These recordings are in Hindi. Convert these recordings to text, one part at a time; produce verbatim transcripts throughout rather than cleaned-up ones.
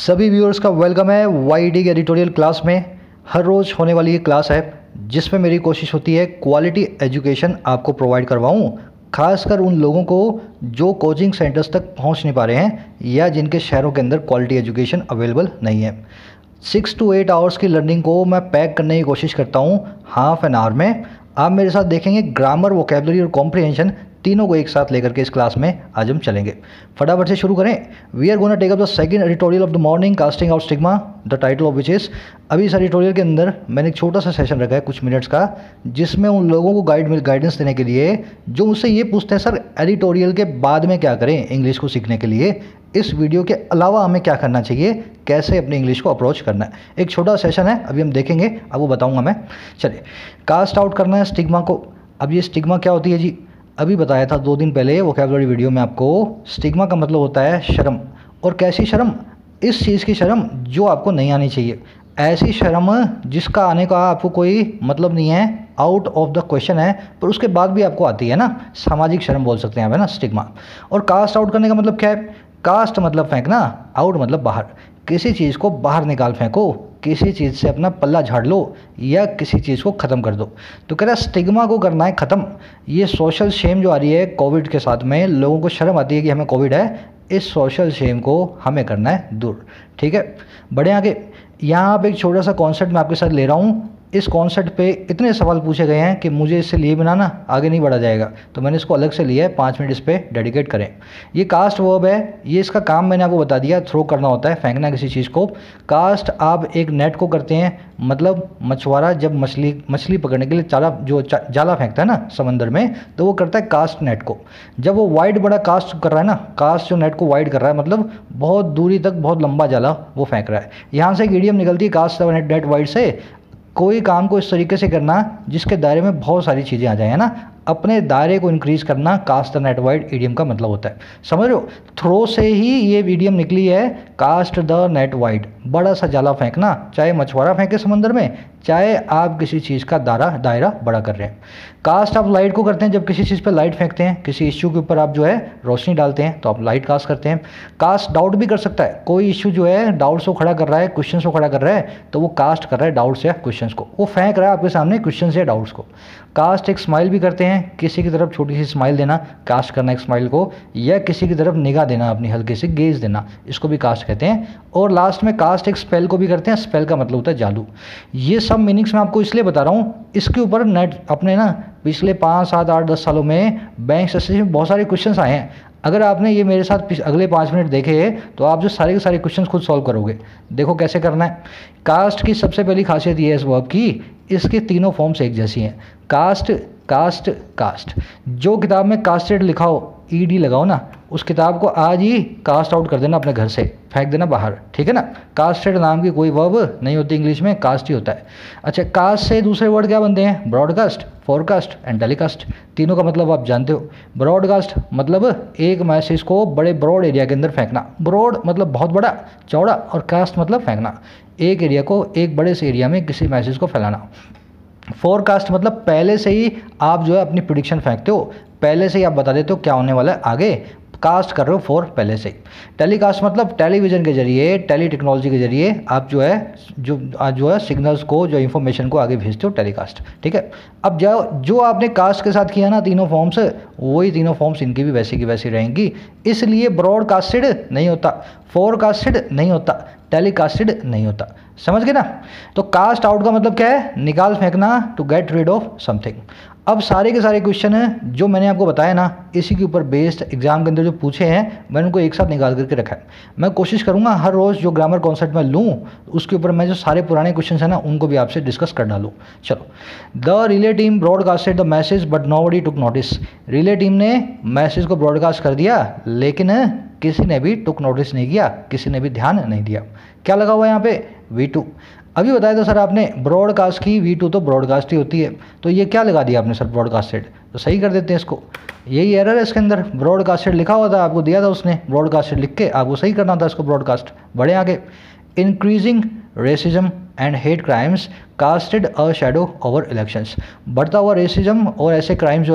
सभी व्यूअर्स का वेलकम है वाई डी एडिटोरियल क्लास में। हर रोज़ होने वाली ये क्लास है जिसमें मेरी कोशिश होती है क्वालिटी एजुकेशन आपको प्रोवाइड करवाऊँ, खासकर उन लोगों को जो कोचिंग सेंटर्स तक पहुंच नहीं पा रहे हैं या जिनके शहरों के अंदर क्वालिटी एजुकेशन अवेलेबल नहीं है। सिक्स टू एट आवर्स की लर्निंग को मैं पैक करने की कोशिश करता हूँ हाफ एन आवर में। आप मेरे साथ देखेंगे ग्रामर, वोकेबलरी और कॉम्प्रिहेंशन तीनों को एक साथ लेकर के इस क्लास में आज हम चलेंगे। फटाफट से शुरू करें। We are gonna take up the second editorial of the morning, casting out stigma, the title of which is. अभी इस एडिटोरियल के अंदर मैंने एक छोटा सा सेशन रखा है कुछ मिनट्स का, जिसमें उन लोगों को गाइड गाइडेंस देने के लिए जो मुझसे ये पूछते हैं सर एडिटोरियल के बाद में क्या करें इंग्लिश को सीखने के लिए, इस वीडियो के अलावा हमें क्या करना चाहिए, कैसे अपनी इंग्लिश को अप्रोच करना है। एक छोटा सेशन है, अभी हम देखेंगे, अब वो बताऊंगा मैं। चलिए, कास्ट आउट करना है स्टिग्मा को। अब ये स्टिग्मा क्या होती है जी, अभी बताया था दो दिन पहले वोकैबुलरी वीडियो में आपको। स्टिग्मा का मतलब होता है शर्म। और कैसी शर्म? इस चीज़ की शर्म जो आपको नहीं आनी चाहिए, ऐसी शर्म जिसका आने का आपको कोई मतलब नहीं है, आउट ऑफ द क्वेश्चन है, पर उसके बाद भी आपको आती है ना, सामाजिक शर्म बोल सकते हैं आप, है ना, स्टिग्मा। और कास्ट आउट करने का मतलब क्या है? कास्ट मतलब फेंकना, आउट मतलब बाहर। किसी चीज़ को बाहर निकाल फेंको, किसी चीज़ से अपना पल्ला झाड़ लो या किसी चीज़ को ख़त्म कर दो। तो कह रहा है स्टिग्मा को करना है ख़त्म। ये सोशल शेम जो आ रही है कोविड के साथ में, लोगों को शर्म आती है कि हमें कोविड है, इस सोशल शेम को हमें करना है दूर। ठीक है, बढ़े आगे। यहाँ पे एक छोटा सा कॉन्सेप्ट मैं आपके साथ ले रहा हूँ। इस कॉन्सेप्ट पे इतने सवाल पूछे गए हैं कि मुझे इससे लिए बिना ना आगे नहीं बढ़ा जाएगा, तो मैंने इसको अलग से लिया है, पाँच मिनट इस पर डेडिकेट करें। ये कास्ट वर्ब है, ये इसका काम मैंने आपको बता दिया, थ्रो करना होता है, फेंकना किसी चीज़ को। कास्ट आप एक नेट को करते हैं, मतलब मछुआरा जब मछली मछली पकड़ने के लिए चाला जो जाला फेंकता है ना समंदर में, तो वो करता है कास्ट नेट को। जब वो वाइड बड़ा कास्ट कर रहा है ना, कास्ट जो नेट को वाइड कर रहा है, मतलब बहुत दूरी तक बहुत लंबा जाला वो फेंक रहा है। यहाँ से एक इडियम निकलती है कास्ट नेट नेट वाइड से, कोई काम को इस तरीके से करना जिसके दायरे में बहुत सारी चीज़ें आ जाए, है ना, अपने दायरे को इंक्रीज करना, cast the net wide idiom का मतलब होता है। समझ रहे हो? थ्रो से ही ये इडियम निकली है, कास्ट द नेट वाइड, बड़ा सा जाला फेंकना, चाहे मछुआरा फेंके समंदर में, चाहे आप किसी चीज़ का दायरा दायरा बड़ा कर रहे हैं। कास्ट आप लाइट को करते हैं जब किसी चीज़ पर लाइट फेंकते हैं, किसी इश्यू के ऊपर आप जो है रोशनी डालते हैं, तो आप लाइट कास्ट करते हैं। कास्ट डाउट भी कर सकता है, कोई इश्यू जो है डाउट्स को खड़ा कर रहा है, क्वेश्चन को खड़ा कर रहा है, तो वो कास्ट कर रहा है डाउट्स या क्वेश्चन को, वो फेंक रहा है आपके सामने क्वेश्चन या डाउट्स को। कास्ट एक स्माइल भी करते हैं, किसी की तरफ छोटी सी स्माइल देना, कास्ट करना एक स्माइल को, या किसी की तरफ निगाह देना, अपनी हल्की सी गेज देना, इसको भी कास्ट कहते हैं। और लास्ट में कास्ट एक स्पेल को भी करते हैं, स्पेल का मतलब होता है जादू। ये सब मीनिंग्स मैं आपको इसलिए बता रहा हूँ, इसके ऊपर नेट अपने ना पिछले पाँच सात आठ दस सालों में बैंक से बहुत सारे क्वेश्चंस आए हैं। अगर आपने ये मेरे साथ अगले पाँच मिनट देखे तो आप जो सारे के सारे क्वेश्चंस खुद सॉल्व करोगे। देखो कैसे करना है। कास्ट की सबसे पहली खासियत ये है इस वर्ब की, इसके तीनों फॉर्म्स एक जैसी हैं, कास्ट कास्ट कास्ट। जो किताब में कास्टेड लिखा हो, ई डी लगाओ ना, उस किताब को आज ही कास्ट आउट कर देना अपने घर से, फेंक देना बाहर, ठीक है ना। कास्टेड नाम की कोई वर्ब नहीं होती इंग्लिश में, कास्ट ही होता है। अच्छा, कास्ट से दूसरे वर्ड क्या बनते हैं? Broadcast, forecast and telecast. तीनों का मतलब आप जानते हो। ब्रॉडकास्ट मतलब एक मैसेज को बड़े ब्रॉड एरिया के अंदर फेंकना, ब्रॉड मतलब बहुत बड़ा चौड़ा, और कास्ट मतलब फेंकना, एक एरिया को एक बड़े से एरिया में किसी मैसेज को फैलाना। फोरकास्ट मतलब पहले से ही आप जो है अपनी प्रेडिक्शन फेंकते हो, पहले से ही आप बता देते हो क्या होने वाला है आगे, कास्ट कर रहे हो फोर पहले से ही। टेलीकास्ट मतलब टेलीविज़न के जरिए, टेली टेक्नोलॉजी के जरिए आप जो है जो जो है सिग्नल्स को, जो इन्फॉर्मेशन को आगे भेजते हो, टेलीकास्ट, ठीक है। अब जो जो आपने कास्ट के साथ किया ना तीनों फॉर्म्स, वही तीनों फॉर्म्स इनकी भी वैसी की वैसी रहेंगी। इसलिए ब्रॉडकास्टेड नहीं होता, फोरकास्टेड नहीं होता, टेलीकास्टेड नहीं होता। समझ गए ना? तो कास्ट आउट का मतलब क्या है? निकाल फेंकना, to get rid of something. अब सारे के सारे क्वेश्चन हैं जो मैंने आपको बताया ना, इसी के ऊपर बेस्ड एग्जाम के अंदर जो पूछे हैं, मैंने उनको एक साथ निकाल करके रखा है। मैं कोशिश करूंगा हर रोज़ जो ग्रामर कॉन्सेप्ट मैं लूँ, उसके ऊपर मैं जो सारे पुराने क्वेश्चन हैं ना, उनको भी आपसे डिस्कस कर डालूँ। चलो, the relay team broadcasted the message but nobody took notice. Relay team ने मैसेज को ब्रॉडकास्ट कर दिया, लेकिन किसी ने भी टुक नोटिस नहीं किया, किसी ने भी ध्यान नहीं दिया। क्या लगा हुआ है यहाँ पे? V two. अभी बताया था सर आपने ब्रॉडकास्ट की, वी टू तो ब्रॉडकास्ट ही होती है, तो ये क्या लगा दिया आपने सर ब्रॉडकास्टेड, तो सही कर देते हैं इसको। यही एरर है इसके अंदर, ब्रॉडकास्टेड लिखा हुआ था, आपको दिया था उसने ब्रॉडकास्टेड लिख के, आपको सही करना था इसको ब्रॉडकास्ट। बढ़े आगे। Increasing racism and hate crimes casted a shadow over elections. बढ़ता हुआ रेसिज्म और ऐसे क्राइम जो हैं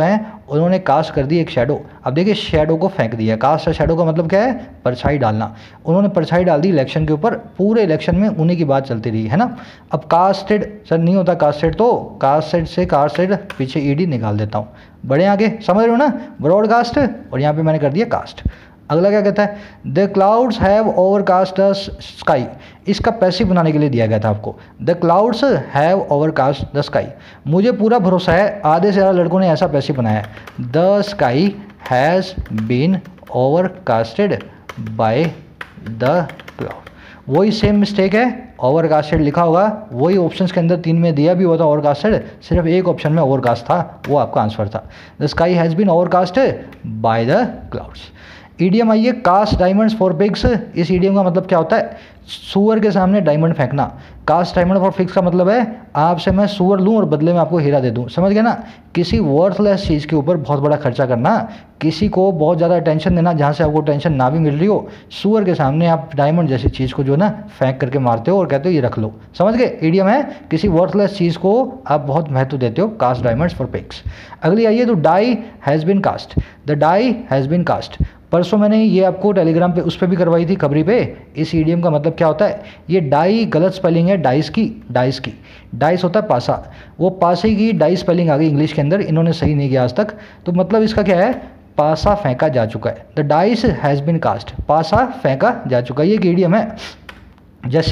उन्होंने कास्ट कर दी एक शेडो। अब देखिए शेडो को फेंक दिया। कास्ट और शेडो का मतलब क्या है? परछाई डालना। उन्होंने परछाई डाल दी इलेक्शन के ऊपर, पूरे इलेक्शन में उन्हीं की बात चलती रही, है ना। अब कास्टेड सर नहीं होता कास्टेड, तो कास्टेड से कास्टेड पीछे ईडी निकाल देता हूँ। बड़े आगे समझ रहे हो ना, ब्रॉडकास्ट, और यहाँ पे मैंने कर दिया कास्ट। अगला क्या कहता है? The clouds have overcast the sky. इसका पैसिव बनाने के लिए दिया गया था आपको। The clouds have overcast the sky. मुझे पूरा भरोसा है आधे से ज़्यादा लड़कों ने ऐसा पैसिव बनाया है। The sky has been overcasted by the cloud. वही सेम मिस्टेक है, ओवरकास्टेड लिखा होगा, वही ऑप्शंस के अंदर तीन में दिया भी हुआ था ओवरकास्टेड, सिर्फ एक ऑप्शन में ओवरकास्ट था, वो आपका आंसर था। The sky has been overcasted by the clouds. Idiom आइए, कास्ट डायमंड्स फॉर पिग्स। इस ईडियम का मतलब क्या होता है? सुअर के सामने डायमंड फेंकना। कास्ट डायमंड फॉर पिग्स का मतलब है आपसे मैं सुअर लूँ और बदले में आपको हीरा दे दूँ, समझ गए ना। किसी वर्थलेस चीज़ के ऊपर बहुत बड़ा खर्चा करना, किसी को बहुत ज़्यादा टेंशन देना जहाँ से आपको टेंशन ना भी मिल रही हो। सुअर के सामने आप डायमंड जैसी चीज़ को जो ना फेंक करके मारते हो और कहते हो ये रख लो, समझ गए। ईडियम है किसी वर्थलेस चीज़ को आप बहुत महत्व देते हो। Cast diamonds for pigs. अगली आइए, तो die has been cast. The die has been cast. परसों मैंने ये आपको टेलीग्राम पे उस पर भी करवाई थी खबरी पे। इस ईडियम का मतलब क्या होता है? ये डाई गलत स्पेलिंग है डाइस की, डाइस की। डाइस होता है पासा, वो पासे की डाई स्पेलिंग आ गई इंग्लिश के अंदर, इन्होंने सही नहीं किया आज तक। तो मतलब इसका क्या है? पासा फेंका जा चुका है। The dice has been cast, पासा फेंका जा चुका है, ये एक ईडियम है। जैसे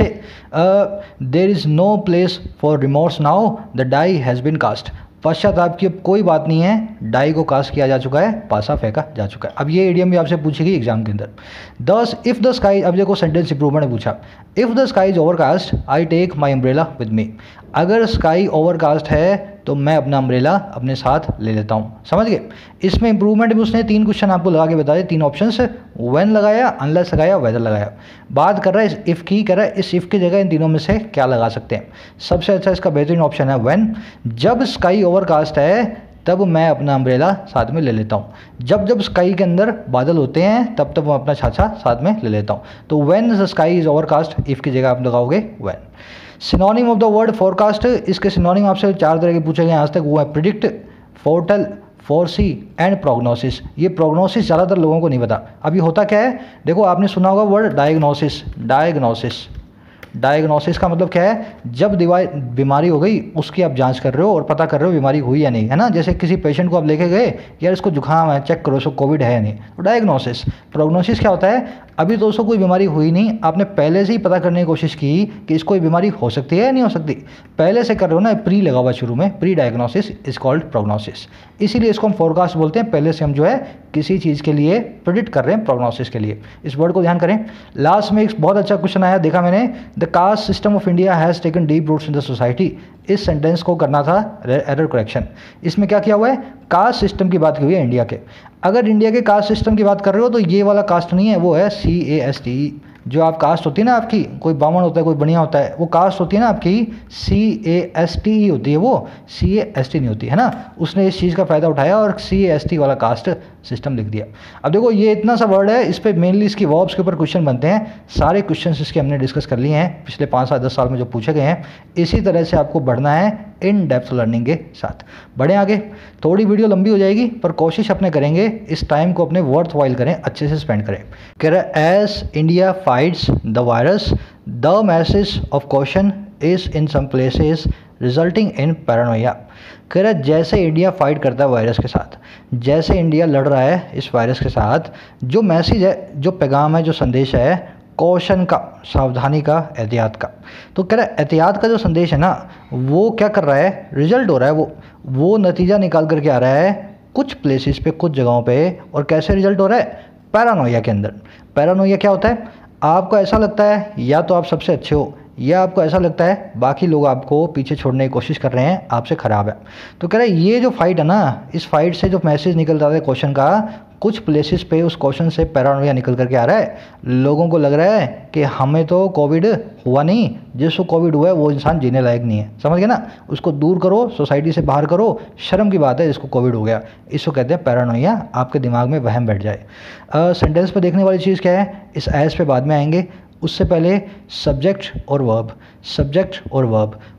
there is no place for remorse now, the die has been cast. पश्चाताप की अब कोई बात नहीं है, डाई को कास्ट किया जा चुका है, पासा फेंका जा चुका है। अब ये ईडियम भी आपसे पूछेगी एग्जाम के अंदर। दस इफ़ द स्काई, अब देखो सेंटेंस इंप्रूवमेंट ने पूछा, if the sky is overcast I take my umbrella with me. अगर स्काई ओवरकास्ट है तो मैं अपना अम्ब्रेला अपने साथ ले लेता हूँ, समझ गए। इसमें इंप्रूवमेंट में उसने तीन क्वेश्चन आपको लगा के बताए, तीन ऑप्शंस, व्हेन लगाया, अनलेस लगाया, वेदर लगाया। बात कर रहा है इस इफ़ की, कह रहा है इस इफ़ की जगह इन तीनों में से क्या लगा सकते हैं। सबसे अच्छा इसका बेहतरीन ऑप्शन है व्हेन। जब स्काई ओवरकास्ट है तब मैं अपना अम्ब्रेला साथ में ले लेता हूँ। जब जब स्काई के अंदर बादल होते हैं तब तब मैं अपना छाछा साथ में ले लेता हूँ। तो when the sky is overcast, if की जगह आप लगाओगे when. Synonym of the word forecast, इसके सिनोनिम आपसे चार तरह के पूछे गए आज तक, वो है predict, foretell, foresee and prognosis. ये प्रोग्नोसिस ज़्यादातर लोगों को नहीं पता। अभी होता क्या है, देखो आपने सुना होगा वर्ड डायग्नोसिस। डायग्नोसिस डायग्नोसिस का मतलब क्या है? जब दीवार बीमारी हो गई उसकी आप जांच कर रहे हो और पता कर रहे हो बीमारी हुई या नहीं, है ना। जैसे किसी पेशेंट को आप लेके गए, यार इसको जुकाम है, चेक करो इसको कोविड है या नहीं, तो डायग्नोसिस। प्रोग्नोसिस क्या होता है? अभी तो उसको कोई बीमारी हुई नहीं, आपने पहले से ही पता करने की कोशिश की कि इसको कोई बीमारी हो सकती है या नहीं हो सकती, पहले से कर रहे हो ना, प्री लगा हुआ शुरू में, pre diagnosis is called prognosis. इसीलिए इसको हम फोरकास्ट बोलते हैं, पहले से हम जो है किसी चीज़ के लिए प्रिडिक्ट कर रहे हैं, प्रोग्नोसिस के लिए। इस वर्ड को ध्यान करें। लास्ट में एक बहुत अच्छा क्वेश्चन आया, देखा मैंने, the caste system of India has taken deep roots in the society. इस सेंटेंस को करना था एरर करेक्शन। इसमें क्या किया हुआ है? कास्ट सिस्टम की बात की हुई है इंडिया के। अगर इंडिया के कास्ट सिस्टम की बात कर रहे हो तो ये वाला कास्ट नहीं है, वो है सी ए एस टी। जो आप कास्ट होती है ना आपकी, कोई बामण होता है, कोई बढ़िया होता है, वो कास्ट होती है ना आपकी, सी ए एस टी ही होती है, वो सी ए एस टी नहीं होती है ना। उसने इस चीज़ का फ़ायदा उठाया और सी ए एस टी वाला कास्ट सिस्टम लिख दिया। अब देखो ये इतना सा वर्ड है, इस पर मेनली इसकी वर्ब्स के ऊपर क्वेश्चन बनते हैं। सारे क्वेश्चन इसके हमने डिस्कस कर लिए हैं पिछले पाँच सात दस साल में जो पूछे गए हैं। इसी तरह से आपको बढ़ना है इन डेप्थ लर्निंग के साथ। बढ़े आगे। थोड़ी वीडियो लंबी हो जाएगी पर कोशिश अपने करेंगे इस टाइम को अपने वर्थ वाइल करें, अच्छे से स्पेंड करें। कह रहा है as India fights the virus the message of question is in some places resulting in paranoia. कह रहा है जैसे इंडिया फाइट करता है वायरस के साथ, जैसे इंडिया लड़ रहा है इस वायरस के साथ, जो मैसेज है, जो पैगाम है, जो संदेश है कौशन का, सावधानी का, एहतियात का। तो कह रहा है एहतियात का जो संदेश है ना, वो क्या कर रहा है? रिजल्ट हो रहा है, वो वो नतीजा निकाल करके आ रहा है कुछ प्लेसेस पे, कुछ जगहों पे। और कैसे रिजल्ट हो रहा है? पैरानोया के अंदर। पैरानोया क्या होता है? आपको ऐसा लगता है या तो आप सबसे अच्छे हो, या आपको ऐसा लगता है बाकी लोग आपको पीछे छोड़ने की कोशिश कर रहे हैं, आपसे ख़राब है। तो कह रहा है ये जो फाइट है ना, इस फाइट से जो मैसेज निकल रहा है क्वेश्चन का, कुछ प्लेसेस पे उस क्वेश्चन से पैरानोया निकल करके आ रहा है। लोगों को लग रहा है कि हमें तो कोविड हुआ नहीं, जिसको कोविड हुआ है वो इंसान जीने लायक नहीं है, समझ गए ना। उसको दूर करो, सोसाइटी से बाहर करो। शर्म की बात है जिसको कोविड हो गया, इसको कहते हैं पैरानोया। आपके दिमाग में वहम बैठ जाए। सेंटेंस पे देखने वाली चीज़ क्या है? इस एस पे बाद में आएंगे, उससे पहले सब्जेक्ट और वर्ब। सब्जेक्ट और वर्ब,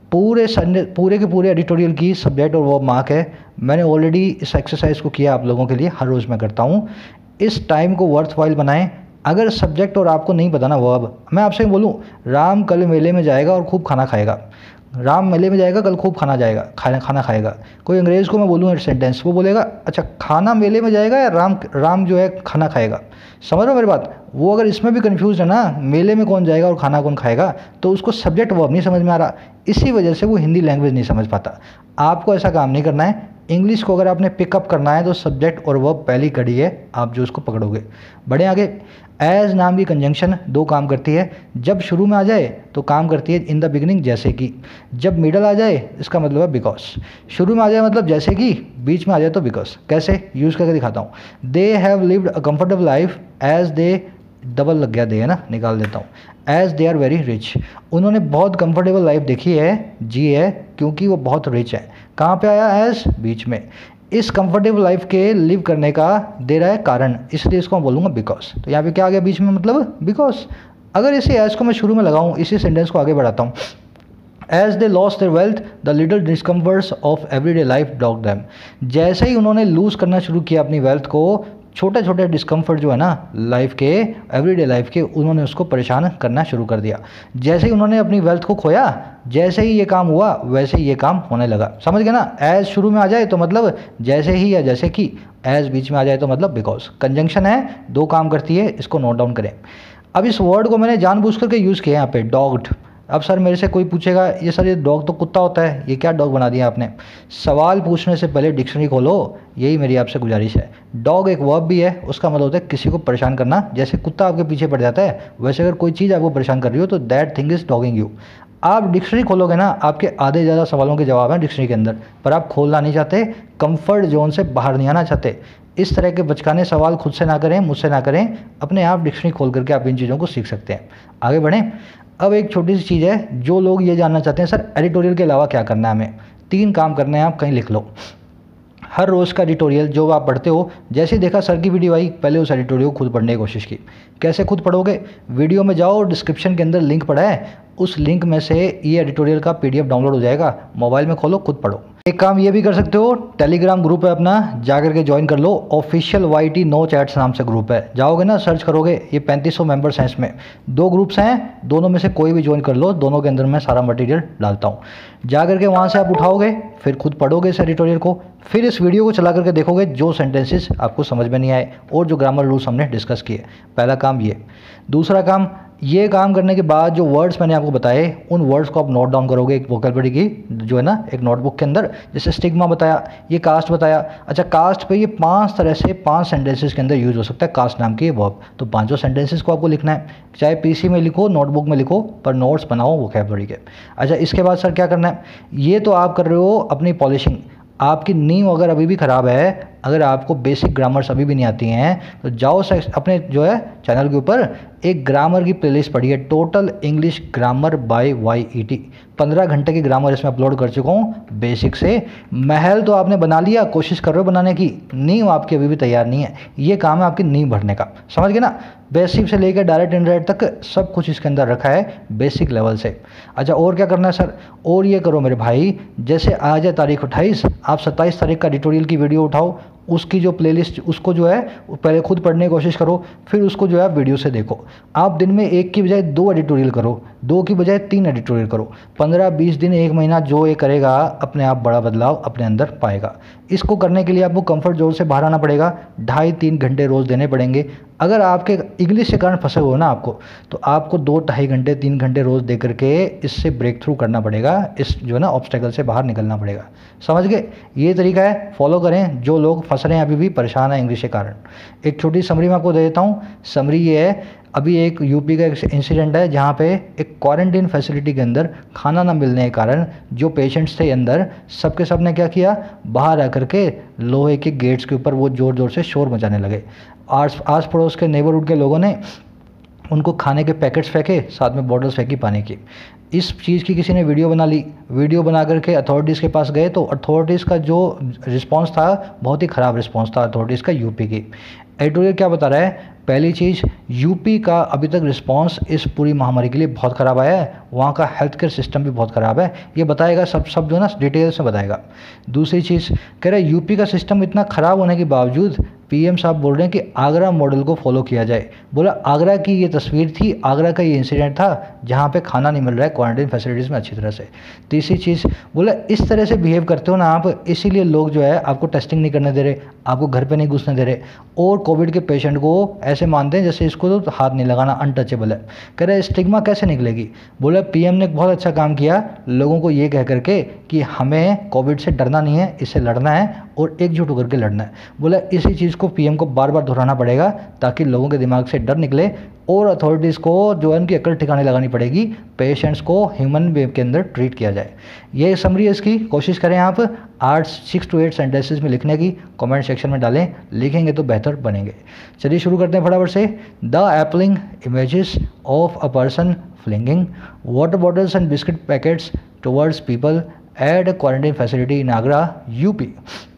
पूरे संडे पूरे के पूरे एडिटोरियल की सब्जेक्ट और वर्ब मार्क है। मैंने ऑलरेडी इस एक्सरसाइज को किया आप लोगों के लिए, हर रोज़ मैं करता हूँ। इस टाइम को वर्थ वाइल बनाएं। अगर सब्जेक्ट और आपको नहीं पता ना वर्ब, मैं आपसे बोलूँ राम कल मेले में जाएगा और खूब खाना खाएगा, राम मेले में जाएगा कल खूब खाना जाएगा खाना खाना खाएगा। कोई अंग्रेज़ को मैं बोलूँ सेंटेंस, वो बोलेगा अच्छा खाना मेले में जाएगा या राम राम जो है खाना खाएगा। समझ रहे हो मेरी बात? वो अगर इसमें भी कंफ्यूज है ना, मेले में कौन जाएगा और खाना कौन खाएगा, तो उसको सब्जेक्ट वर्ब नहीं समझ में आ रहा, इसी वजह से वो हिंदी लैंग्वेज नहीं समझ पाता। आपको ऐसा काम नहीं करना है। इंग्लिश को अगर आपने पिकअप करना है तो सब्जेक्ट और वर्ब पहली कड़ी है, आप जो उसको पकड़ोगे। बढ़े आगे। एज नाम की कंजंक्शन दो काम करती है। जब शुरू में आ जाए तो काम करती है इन द बिगिनिंग, जैसे कि। जब मिडल आ जाए इसका मतलब है बिकॉज। शुरू में आ जाए मतलब जैसे कि, बीच में आ जाए तो बिकॉज। कैसे यूज़ करके दिखाता हूँ। They have lived a comfortable life as they, double लग गया दे है ना, निकाल देता हूँ, as they are very rich. उन्होंने बहुत कंफर्टेबल लाइफ देखी है, जी है, क्योंकि वो बहुत रिच है। कहाँ पे आया एज, बीच में। इस कंफर्टेबल लाइफ के लिव करने का दे रहा है कारण, इसलिए इसको मैं बोलूँगा बिकॉज। तो यहाँ पे क्या आ गया बीच में, मतलब बिकॉज। अगर इसे एज को मैं शुरू में लगाऊँ, इसी सेंटेंस को आगे बढ़ाता हूँ। As they lost their wealth the little discomforts of everyday life dog them. जैसे ही उन्होंने लूज़ करना शुरू किया अपनी वेल्थ को, छोटे छोटे डिस्कम्फर्ट जो है ना लाइफ के, एवरीडे लाइफ के, उन्होंने उसको परेशान करना शुरू कर दिया। जैसे ही उन्होंने अपनी वेल्थ को खोया, जैसे ही ये काम हुआ वैसे ही ये काम होने लगा। समझ गए ना? एज शुरू में आ जाए तो मतलब जैसे ही या जैसे कि, एज बीच में आ जाए तो मतलब बिकॉज। कंजंक्शन है, दो काम करती है, इसको नोट डाउन करें। अब इस वर्ड को मैंने जानबूझ करके यूज़ किया यहाँ पे, डॉग्ड। अब सर मेरे से कोई पूछेगा ये सर ये डॉग तो कुत्ता होता है, ये क्या डॉग बना दिया आपने? सवाल पूछने से पहले डिक्शनरी खोलो, यही मेरी आपसे गुजारिश है। डॉग एक वर्ब भी है, उसका मतलब होता है किसी को परेशान करना। जैसे कुत्ता आपके पीछे पड़ जाता है, वैसे अगर कोई चीज़ आपको परेशान कर रही हो तो that thing is dogging you. आप डिक्शनरी खोलोगे ना, आपके आधे ज़्यादा सवालों के जवाब हैं डिक्शनरी के अंदर, पर आप खोलना नहीं चाहते, कंफर्ट जोन से बाहर नहीं आना चाहते। इस तरह के बचकाने सवाल खुद से ना करें, मुझसे ना करें, अपने आप डिक्शनरी खोल करके आप इन चीज़ों को सीख सकते हैं। आगे बढ़ें। अब एक छोटी सी चीज़ है, जो लोग ये जानना चाहते हैं सर एडिटोरियल के अलावा क्या करना है हमें, तीन काम करने हैं, आप कहीं लिख लो। हर रोज़ का एडिटोरियल जो आप पढ़ते हो, जैसे ही देखा सर की वीडियो आई, पहले उस एडिटोरियल को खुद पढ़ने की कोशिश की। कैसे खुद पढ़ोगे? वीडियो में जाओ, डिस्क्रिप्शन के अंदर लिंक पड़ा है, उस लिंक में से ये एडिटोरियल का पीडीएफ डाउनलोड हो जाएगा, मोबाइल में खोलो, खुद पढ़ो। एक काम ये भी कर सकते हो, टेलीग्राम ग्रुप है अपना, जाकर के ज्वाइन कर लो। Official Y T no chats नाम से ग्रुप है, जाओगे ना सर्च करोगे, ये पैंतीस सौ मेंबर्स हैं इसमें। दो ग्रुप्स हैं, दोनों में से कोई भी ज्वाइन कर लो, दोनों के अंदर मैं सारा मटेरियल डालता हूँ। जा करके वहाँ से आप उठाओगे, फिर खुद पढ़ोगे इस एडिटोरियल को, फिर इस वीडियो को चला करके देखोगे जो सेंटेंसेस आपको समझ में नहीं आए और जो ग्रामर रूल्स हमने डिस्कस किए। पहला काम ये। दूसरा काम, ये काम करने के बाद जो वर्ड्स मैंने आपको बताए, उन वर्ड्स को आप नोट डाउन करोगे एक वोकैबुलरी की जो है ना एक नोटबुक के अंदर। जैसे स्टिग्मा बताया, ये कास्ट बताया। अच्छा, कास्ट पे ये पांच तरह से पांच सेंटेंसेस के अंदर यूज़ हो सकता है कास्ट नाम की वर्ब, तो पांचों सेंटेंसेस को आपको लिखना है, चाहे पीसी में लिखो, नोटबुक में लिखो, पर नोट्स बनाओ वोकैबुलरी के। अच्छा, इसके बाद सर क्या करना है? ये तो आप कर रहे हो अपनी पॉलिशिंग। आपकी नींव अगर अभी भी ख़राब है, अगर आपको बेसिक ग्रामर्स अभी भी नहीं आती हैं, तो जाओ अपने जो है चैनल के ऊपर एक ग्रामर की प्लेलिस्ट पड़ी है, total English grammar by Y E T. पंद्रह घंटे की ग्रामर इसमें अपलोड कर चुका हूँ बेसिक से। महल तो आपने बना लिया, कोशिश कर रहे हो बनाने की, नींव आपकी अभी भी तैयार नहीं है। ये काम है आपकी नींव भरने का, समझ गए ना? बेसिक से लेकर डायरेक्ट इनडायरेक्ट तक सब कुछ इसके अंदर रखा है बेसिक लेवल से। अच्छा, और क्या करना है सर? और ये करो मेरे भाई, जैसे आज है तारीख अट्ठाईस, आप सत्ताईस तारीख का एडिटोरियल की वीडियो उठाओ, उसकी जो प्लेलिस्ट उसको जो है पहले खुद पढ़ने की कोशिश करो, फिर उसको जो है वीडियो से देखो। आप दिन में एक की बजाय दो एडिटोरियल करो, दो की बजाय तीन एडिटोरियल करो। पंद्रह बीस दिन, एक महीना जो ये करेगा, अपने आप बड़ा बदलाव अपने अंदर पाएगा। इसको करने के लिए आपको कंफर्ट जोन से बाहर आना पड़ेगा, ढाई तीन घंटे रोज़ देने पड़ेंगे। अगर आपके इंग्लिश के कारण फंसे हुए हो ना आपको, तो आपको दो ढाई घंटे तीन घंटे रोज़ दे करके इससे ब्रेक थ्रू करना पड़ेगा, इस जो है ना ऑब्स्टेकल से बाहर निकलना पड़ेगा। समझ गए? ये तरीका है, फॉलो करें जो लोग फंस रहे हैं अभी भी परेशान है इंग्लिश के कारण। एक छोटी समरी मैं आपको दे देता हूँ। समरी ये है, अभी एक यूपी का एक इंसिडेंट है जहाँ पे एक क्वारंटीन फैसिलिटी के अंदर खाना ना मिलने के कारण जो पेशेंट्स थे अंदर, सबके सब ने क्या किया, बाहर आकर के लोहे के गेट्स के ऊपर वो ज़ोर ज़ोर से शोर मचाने लगे। आस आस पड़ोस के नेबरहुड के लोगों ने उनको खाने के पैकेट्स फेंके, साथ में बॉटल्स फेंकी पानी की। इस चीज़ की किसी ने वीडियो बना ली, वीडियो बना करके अथॉरिटीज़ के पास गए, तो अथॉरिटीज़ का जो रिस्पांस था बहुत ही ख़राब रिस्पांस था अथॉरिटीज़ का यूपी की। एडिटोरियल क्या बता रहा है? पहली चीज़, यूपी का अभी तक रिस्पांस इस पूरी महामारी के लिए बहुत ख़राब आया है, वहाँ का हेल्थ केयर सिस्टम भी बहुत ख़राब है, ये बताएगा सब सब जो ना डिटेल्स में बताएगा। दूसरी चीज़ कह रहा है यूपी का सिस्टम इतना ख़राब होने के बावजूद पीएम साहब बोल रहे हैं कि आगरा मॉडल को फॉलो किया जाए। बोला आगरा की ये तस्वीर थी, आगरा का ये इंसिडेंट था जहाँ पे खाना नहीं मिल रहा है क्वारंटाइन फैसिलिटीज़ में अच्छी तरह से। तीसरी चीज़ बोला इस तरह से बिहेव करते हो ना आप, इसीलिए लोग जो है आपको टेस्टिंग नहीं करने दे रहे, आपको घर पे नहीं घुसने दे रहे, और कोविड के पेशेंट को ऐसे मानते हैं जैसे इसको तो हाथ नहीं लगाना, अनटचेबल है। कह रहे स्टिग्मा कैसे निकलेगी। बोला पीएम ने बहुत अच्छा काम किया लोगों को ये कह करके कि हमें कोविड से डरना नहीं है, इससे लड़ना है और एकजुट होकर के लड़ना है। बोला इसी चीज़ को पीएम को बार बार दोहराना पड़ेगा ताकि लोगों के दिमाग से डर निकले और अथॉरिटीज़ को जो है उनकी अकल ठिकाने लगानी पड़ेगी, पेशेंट्स को ह्यूमन वेव के अंदर ट्रीट किया जाए। ये समरी है इसकी, कोशिश करें आप आठ सिक्स टू एट सेंटेंसेस में लिखने की, कमेंट सेक्शन में डालें, लिखेंगे तो बेहतर बनेंगे। चलिए शुरू करते हैं फटाफट से। The appalling images of a person flinging water bottles and biscuit packets towards people at a quarantine facility in Agra UP.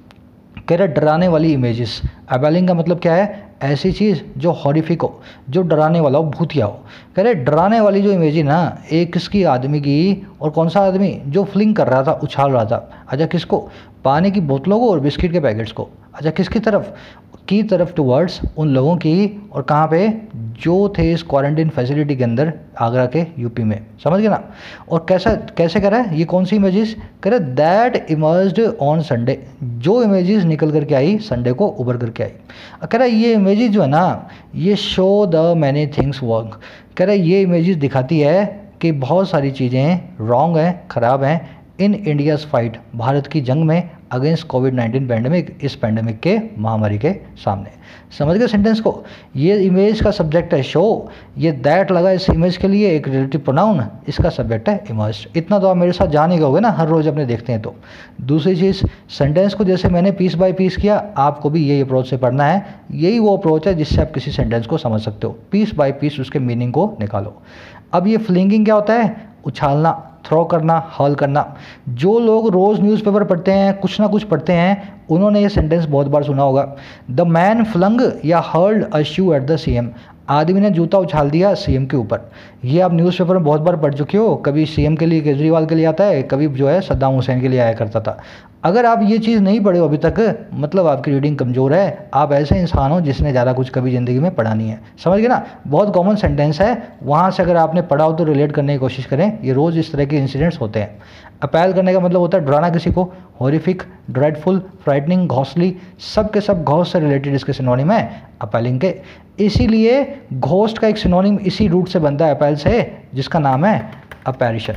कह रहे डराने वाली इमेजेस, एपेलिंग का मतलब क्या है, ऐसी चीज़ जो हॉरिफिक हो, जो डराने वाला हो, भूतिया हो। कह रहे डराने वाली जो इमेज ना, एक किसकी, आदमी की, और कौन सा आदमी, जो फ्लिंग कर रहा था, उछाल रहा था। अच्छा किसको, पानी की बोतलों को और बिस्किट के पैकेट्स को। अच्छा किसकी तरफ, की तरफ टुवर्ड्स उन लोगों की, और कहाँ पे, जो थे इस क्वारंटाइन फैसिलिटी के अंदर आगरा के यूपी में। समझ गए ना। और कैसा कैसे करा है, ये कौन सी इमेजेस, कह रहे दैट इमर्ज्ड ऑन संडे, जो इमेजेस निकल करके आई संडे को, उभर करके आई। कह रहा ये इमेजेस जो है ना, ये show the many things work. कह रहा ये इमेजेस दिखाती है कि बहुत सारी चीज़ें रॉन्ग हैं, ख़राब हैं इन इंडियाज़ फाइट, भारत की जंग में अगेंस्ट कोविड नाइन्टीन पैंडमिक, इस पैंडमिक के महामारी के सामने। समझ गए सेंटेंस को। ये इमेज का सब्जेक्ट है शो, ये दैट लगा इस इमेज के लिए एक रिलेटिव प्रोनाउन, इसका सब्जेक्ट है इमर्स्ड। इतना तो आप मेरे साथ जान ही गए ना, हर रोज़ अपने देखते हैं तो। दूसरी चीज़, सेंटेंस को जैसे मैंने पीस बाय पीस किया, आपको भी यही अप्रोच से पढ़ना है। यही वो अप्रोच है जिससे आप किसी सेंटेंस को समझ सकते हो, पीस बाय पीस उसके मीनिंग को निकालो। अब ये फ्लिंगिंग क्या होता है, उछालना, थ्रो करना, हॉल करना। जो लोग रोज़ न्यूज़पेपर पढ़ते हैं, कुछ ना कुछ पढ़ते हैं, उन्होंने ये सेंटेंस बहुत बार सुना होगा। द मैन फ्लंग या hurled a shoe at the CM, आदमी ने जूता उछाल दिया सीएम के ऊपर। ये आप न्यूज़पेपर में बहुत बार पढ़ चुके हो, कभी सीएम के लिए केजरीवाल के लिए आता है, कभी जो है सद्दाम हुसैन के लिए आया करता था। अगर आप ये चीज़ नहीं पढ़े हो अभी तक, मतलब आपकी रीडिंग कमज़ोर है, आप ऐसे इंसान हो जिसने ज़्यादा कुछ कभी ज़िंदगी में पढ़ा नहीं है। समझ गए ना। बहुत कॉमन सेंटेंस है, वहाँ से अगर आपने पढ़ा हो तो रिलेट करने की कोशिश करें। ये रोज़ इस तरह के इंसिडेंट्स होते हैं। अपैल करने का मतलब होता है डराना किसी को, हॉरिफिक, ड्रेडफुल, फ्राइटनिंग, घोस्टली, सब के सब घोस्ट से रिलेटेड इसके सिनोनिम है अपैलिंग के। इसीलिए घोस्ट का एक सिनोनिम इसी रूट से बनता है अपैल से, जिसका नाम है अपैरिशन।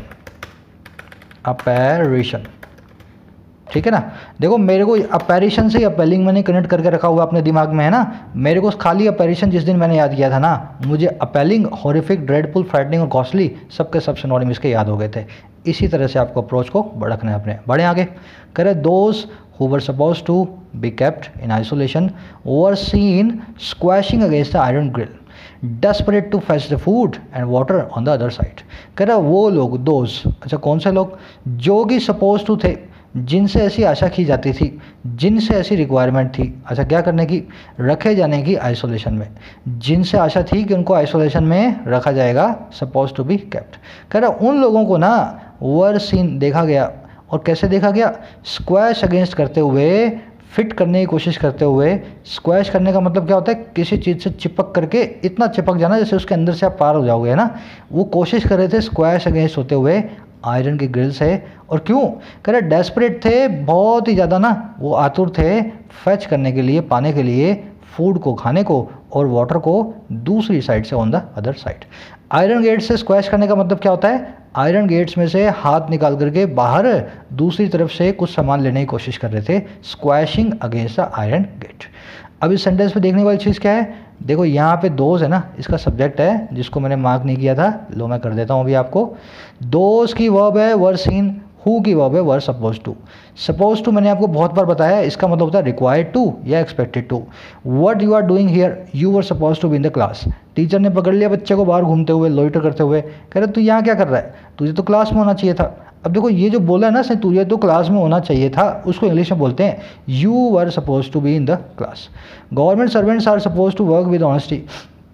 अपैरिशन, ठीक है ना। देखो मेरे को अपैरिशन से अपैलिंग मैंने कनेक्ट करके रखा हुआ अपने दिमाग में है ना। मेरे को खाली अपैरिशन जिस दिन मैंने याद किया था ना, मुझे अपैलिंग, हॉरिफिक, ड्रेडफुल, फ्राइटनिंग और घोस्टली सब के सब सिनोनिम इसके याद हो गए थे। इसी तरह से आपको अप्रोच को रखना है अपने। बढ़े आगे, करे those who were supposed to be kept in isolation were seen squashing against the iron grill, desperate to fetch the food and water on the other side। कह रहा वो लोग, दोज, अच्छा कौन से लोग, जो कि सपोज टू थे, जिनसे ऐसी आशा की जाती थी, जिनसे ऐसी रिक्वायरमेंट थी, अच्छा क्या करने की, रखे जाने की आइसोलेशन में, जिनसे आशा थी कि उनको आइसोलेशन में रखा जाएगा, सपोज टू बी केप्ट। कह रहा उन लोगों को ना वर सीन, देखा गया। और कैसे देखा गया, स्क्वैश अगेंस्ट करते हुए, फिट करने की कोशिश करते हुए। स्क्वैश करने का मतलब क्या होता है, किसी चीज़ से चिपक करके, इतना चिपक जाना जैसे उसके अंदर से आप पार हो जाओगे, है ना। वो कोशिश कर रहे थे स्क्वैश अगेंस्ट होते हुए आयरन की ग्रिल से। और क्यों, कह रहे डेस्परेट थे, बहुत ही ज़्यादा ना वो आतुर थे फैच करने के लिए, पाने के लिए, फूड को, खाने को, और वाटर को दूसरी साइड से, on the other side. Iron gate से स्क्वैश करने का मतलब क्या होता है, आयरन गेट्स में से हाथ निकाल करके बाहर दूसरी तरफ से कुछ सामान लेने की कोशिश कर रहे थे, squashing against the iron gate. अब इस सेंटेंस में देखने वाली चीज़ क्या है, देखो यहाँ पे दोज है ना, इसका सब्जेक्ट है जिसको मैंने मार्क नहीं किया था, लो मैं कर देता हूँ अभी आपको। दोज की वर्ब है वर सीन, हु की वर्ब है were suppose to. Suppose to मैंने आपको बहुत बार बताया, इसका मतलब होता है रिक्वायर्ड टू या expected to. What you are doing here, you were suppose to be in the class. Teacher ने पकड़ लिया बच्चे को बाहर घूमते हुए, लोइटर करते हुए, कह रहे तू यहाँ क्या कर रहा है, तुझे तो क्लास में होना चाहिए था। अब देखो ये जो बोला है ना इसने, तुझे तो क्लास में होना चाहिए था, उसको इंग्लिश में बोलते हैं you were suppose to be in the class. Government servants are suppose to work with honesty.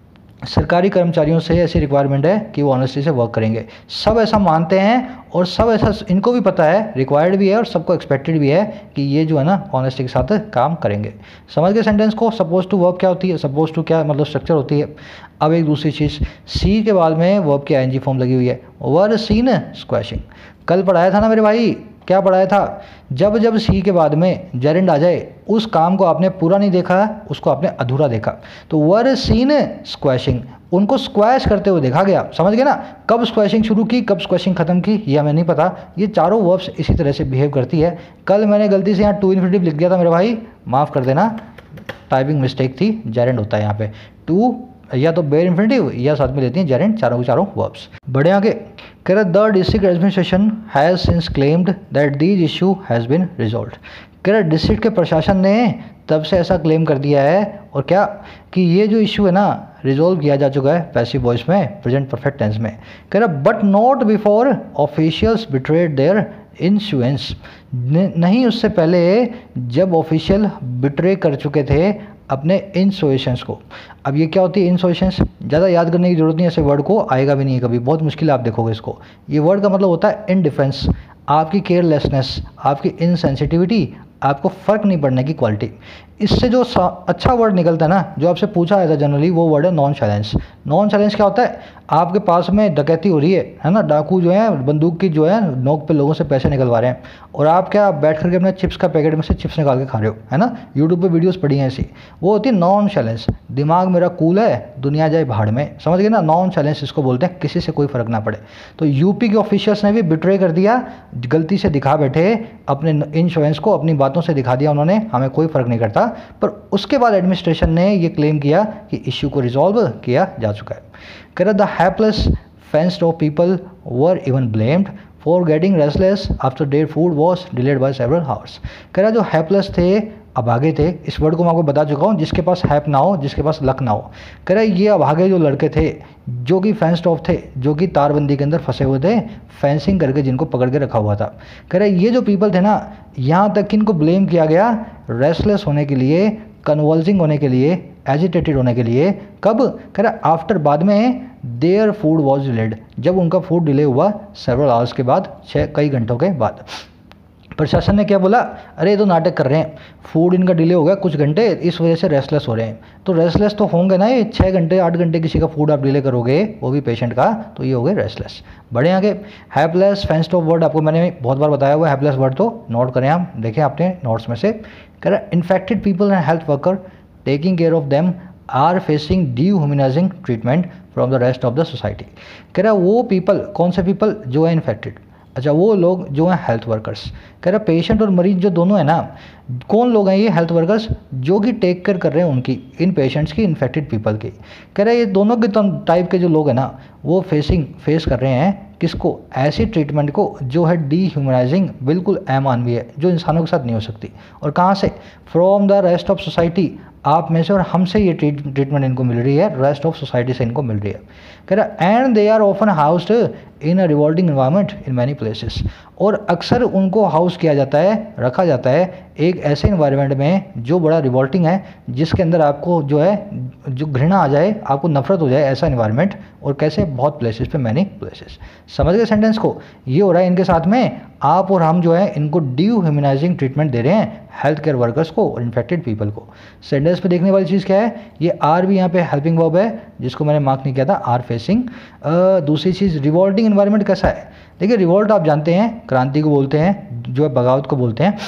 सरकारी कर्मचारियों से ऐसी रिक्वायरमेंट है कि वो ऑनेस्टी से वर्क करेंगे। सब ऐसा मानते हैं और सब ऐसा, इनको भी पता है, रिक्वायर्ड भी है और सबको एक्सपेक्टेड भी है कि ये जो है ना ऑनेस्टी के साथ काम करेंगे। समझ गए सेंटेंस को? सपोज टू वर्ब क्या होती है, सपोज टू क्या मतलब स्ट्रक्चर होती है। अब एक दूसरी चीज़, सी के बाद में वर्ब की आईएनजी फॉर्म लगी हुई है, वर सीन स्क्वैशिंग। कल पढ़ाया था ना मेरे भाई, क्या पढ़ाया था, जब जब सी के बाद में जेरेंड आ जाए उस काम को आपने पूरा नहीं देखा, उसको आपने अधूरा देखा। तो वर सीन स्क्वैशिंग, उनको स्क्वैश करते हुए देखा गया। समझ गए ना? कब स्क्वैशिंग शुरू की, कब स्क्वैशिंग खत्म की, ये हमें नहीं पता। ये चारों वर्ब्स इसी तरह से बिहेव करती है। कल मैंने गलती से यहाँ टू इन्फिनिटिव लिख दिया था मेरे भाई, माफ़ कर देना, टाइपिंग मिस्टेक थी। जेरेंड होता है यहाँ पे, टू या तो बेयर इन्फिनिटिव या साथ में लेती हैं जेरेंड, चारों के चारों वर्ब्स। बड़े आगे कह रहा the district administration has since claimed that these issue has been resolved. कह रहा डिस्ट्रिक्ट के प्रशासन ने तब से ऐसा क्लेम कर दिया है और क्या कि ये जो इशू है ना रिजॉल्व किया जा चुका है पैसिव वॉइस में, प्रेजेंट परफेक्ट टेंस में। कह रहा but not before officials betrayed their influence. नहीं उससे पहले जब ऑफिशियल बिट्रे कर चुके थे अपने इंसोएशंस को। अब ये क्या होती है इंसोएशंस, ज़्यादा याद करने की जरूरत नहीं है, ऐसे वर्ड को आएगा भी नहीं है कभी, बहुत मुश्किल आप देखोगे इसको। ये वर्ड का मतलब होता है इनडिफरेंस, आपकी केयरलेसनेस, आपकी इनसेंसिटिविटी, आपको फ़र्क नहीं पड़ने की क्वालिटी। इससे जो अच्छा वर्ड निकलता है ना, जो आपसे पूछा जाता है जनरली, वो वर्ड है नॉन चैलेंज। नॉन चैलेंज क्या होता है, आपके पास में डकैती हो रही है है ना, डाकू जो है बंदूक की जो है नोक पे लोगों से पैसे निकलवा रहे हैं, और आप क्या बैठ करके अपने चिप्स का पैकेट में से चिप्स निकाल के खा रहे हो, है ना। यूट्यूब पे वीडियोस पड़ी हैं ऐसी, वो होती है नॉन चैलेंज। दिमाग मेरा कूल है, दुनिया जाए भाड़ में, समझ गए ना। नॉन चैलेंज इसको बोलते हैं, किसी से कोई फर्क ना पड़े। तो यूपी के ऑफिशियल्स ने भी बिट्रे कर दिया, गलती से दिखा बैठे अपने इंश्योरेंस को, अपनी बातों से दिखा दिया उन्होंने, हमें कोई फर्क नहीं करता। पर उसके बाद एडमिनिस्ट्रेशन ने ये क्लेम किया कि इश्यू को रिजॉल्व किया जा चुका है। कह रहा the hapless fenced off people were even blamed for getting restless after their food was delayed by several hours। कह रहा जो हैपलेस थे, अभागे थे, इस वर्ड को मैं आपको बता चुका हूँ, जिसके पास हैप ना हो, जिसके पास लक ना हो। कह रहा ये अभागे जो लड़के थे जो कि फेंस्ड ऑफ थे, जो कि तारबंदी के अंदर फंसे हुए थे, फेंसिंग करके जिनको पकड़ के रखा हुआ था। कह रहा ये जो पीपल थे ना, यहाँ तक इनको ब्लेम किया गया रेस्टलेस होने के लिए, कन्वल्सिंग होने के लिए, एजिटेटेड होने के लिए। कब? कह रहा आफ्टर, बाद में, देयर फूड वॉज डिलेड, जब उनका फूड डिले हुआ सेवरल आवर्स के बाद, छः कई घंटों के बाद। प्रशासन ने क्या बोला, अरे ये तो नाटक कर रहे हैं, फूड इनका डिले हो गया कुछ घंटे, इस वजह से रेस्टलेस हो रहे हैं। तो रेस्टलेस तो होंगे ना, ये छः घंटे आठ घंटे किसी का फूड आप डिले करोगे, वो भी पेशेंट का, तो ये हो गए रेस्टलेस। बड़े आगे हैपलेस, फेंस्ड ऑफ वर्ड आपको मैंने बहुत बार बताया हुआ है, हैपलेस वर्ड तो नोट करें आप, देखें आपने नोट्स में से। कह रहा infected people and health worker taking care of them are facing dehumanising treatment from the rest of the society. कह रहा वो पीपल, कौन से पीपल, जो है इन्फेक्टेड, अच्छा वो लोग जो हैं हेल्थ वर्कर्स। कह रहा पेशेंट और मरीज जो दोनों है ना, कौन लोग हैं ये हेल्थ वर्कर्स, जो कि टेक केयर कर रहे हैं उनकी, इन पेशेंट्स की, इन्फेक्टेड पीपल की। कह रहा है ये दोनों के टाइप के जो लोग हैं ना, वो फेसिंग फेस कर रहे हैं किसको, ऐसी ट्रीटमेंट को जो है डीह्यूमनाइजिंग, बिल्कुल अमानवीय है, जो इंसानों के साथ नहीं हो सकती। और कहाँ से, from the rest of society, आप में से और हमसे ये ट्रीटमेंट इनको मिल रही है, रेस्ट ऑफ सोसाइटी से इनको मिल रही है। कह रहा and they are often housed in a revolving environment in many places, और अक्सर उनको हाउस किया जाता है, रखा जाता है एक ऐसे इन्वायरमेंट में जो बड़ा रिवॉल्टिंग है, जिसके अंदर आपको जो है जो घृणा आ जाए, आपको नफरत हो जाए, ऐसा इन्वायरमेंट। और कैसे, बहुत प्लेसेस पे, मैनी प्लेसेस। समझ गए सेंटेंस को? ये हो रहा है इनके साथ में, आप और हम जो है इनको डिह्यूमनाइजिंग ट्रीटमेंट दे रहे हैं, हेल्थ केयर वर्कर्स को और इन्फेक्टेड पीपल को। सेंटेंस पे देखने वाली चीज़ क्या है, ये आर भी यहाँ पे हेल्पिंग वर्ब है, जिसको मैंने मार्क नहीं किया था, आर फेसिंग। दूसरी चीज़ रिवॉल्टिंग इन्वायरमेंट कैसा है, देखिए रिवॉल्ट आप जानते हैं क्रांति को बोलते हैं, जो है बगावत को बोलते हैं।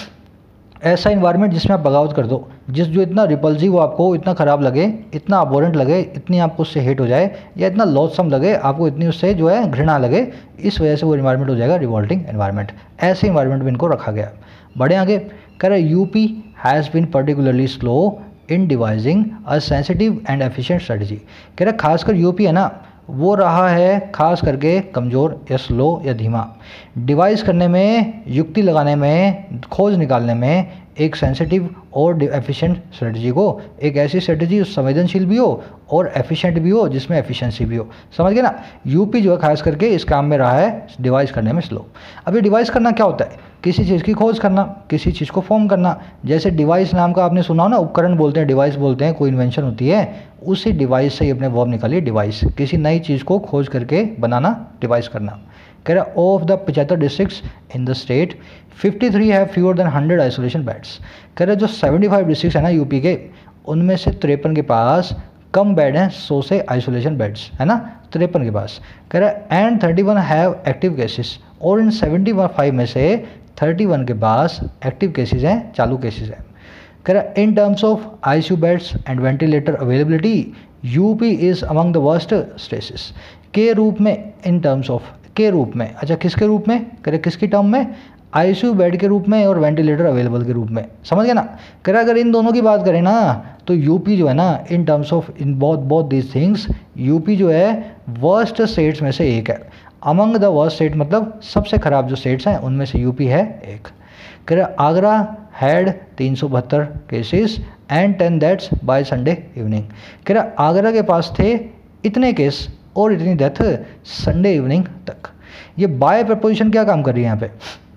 ऐसा इन्वायरमेंट जिसमें आप बगावत कर दो, जिस जो इतना रिपल्सिव आपको, इतना ख़राब लगे, इतना अबोरेंट लगे, इतनी आपको उससे हेट हो जाए, या इतना लॉसम लगे आपको, इतनी उससे जो है घृणा लगे, इस वजह से वो इन्वायरमेंट हो जाएगा रिवॉल्टिंग इन्वायरमेंट। ऐसे इन्वायरमेंट में इनको रखा गया। बड़े आगे कह रहे UP has been particularly slow in devising a sensitive and efficient strategy. कह रहा खासकर यूपी है ना, वो रहा है खास करके कमज़ोर या स्लो या धीमा। डिवाइस करने में, युक्ति लगाने में, खोज निकालने में एक सेंसिटिव और एफिशिएंट स्ट्रेटजी को, एक ऐसी स्ट्रेटजी संवेदनशील भी हो और एफिशिएंट भी हो, जिसमें एफिशिएंसी भी हो। समझ गए ना। यूपी जो है खास करके इस काम में रहा है डिवाइस करने में स्लो। अब ये डिवाइस करना क्या होता है? किसी चीज़ की खोज करना, किसी चीज़ को फॉर्म करना। जैसे डिवाइस नाम का आपने सुना हो ना, उपकरण बोलते हैं, डिवाइस बोलते हैं, कोई इन्वेंशन होती है, उसी डिवाइस से ही अपने वर्ब निकालिए डिवाइस। किसी नई चीज़ को खोज करके बनाना, डिवाइस करना। कह रहा ऑफ द पचहत्तर districts in the state fifty three have fewer than hundred isolation beds. कह रहे जो सेवेंटी फाइव डिस्ट्रिक्ट है ना यूपी के, उनमें से तिरपन के पास कम बेड हैं सौ से आइसोलेशन बेड्स, है ना, तिरपन के पास। कह रहा and thirty one have active cases, और इन सेवेंटी फाइव में से थर्टी वन के पास एक्टिव केसेस हैं, चालू केसेस हैं। कह रहा in terms of ICU beds and ventilator availability UP is among the worst states. के रूप में, इन टर्म्स ऑफ, के रूप में, अच्छा किसके रूप में? कह रहे किसकी टर्म में? आईसीयू बेड के रूप में और वेंटिलेटर अवेलेबल के रूप में। समझ गए ना। कह रहा अगर इन दोनों की बात करें ना तो यूपी जो है ना, in terms of in both both these things, UP जो है वर्स्ट स्टेट्स में से एक है। अमंग द वर्स्ट स्टेट मतलब सबसे खराब जो स्टेट्स हैं उनमें से यूपी है एक। कह रहा आगरा हैड तीन सौ बहत्तर cases and ten deaths by Sunday evening. कह रहा आगरा के पास थे इतने केस और इतनी डेथ संडे इवनिंग तक। ये बाय प्रपोजिशन क्या काम कर रही है यहाँ पे?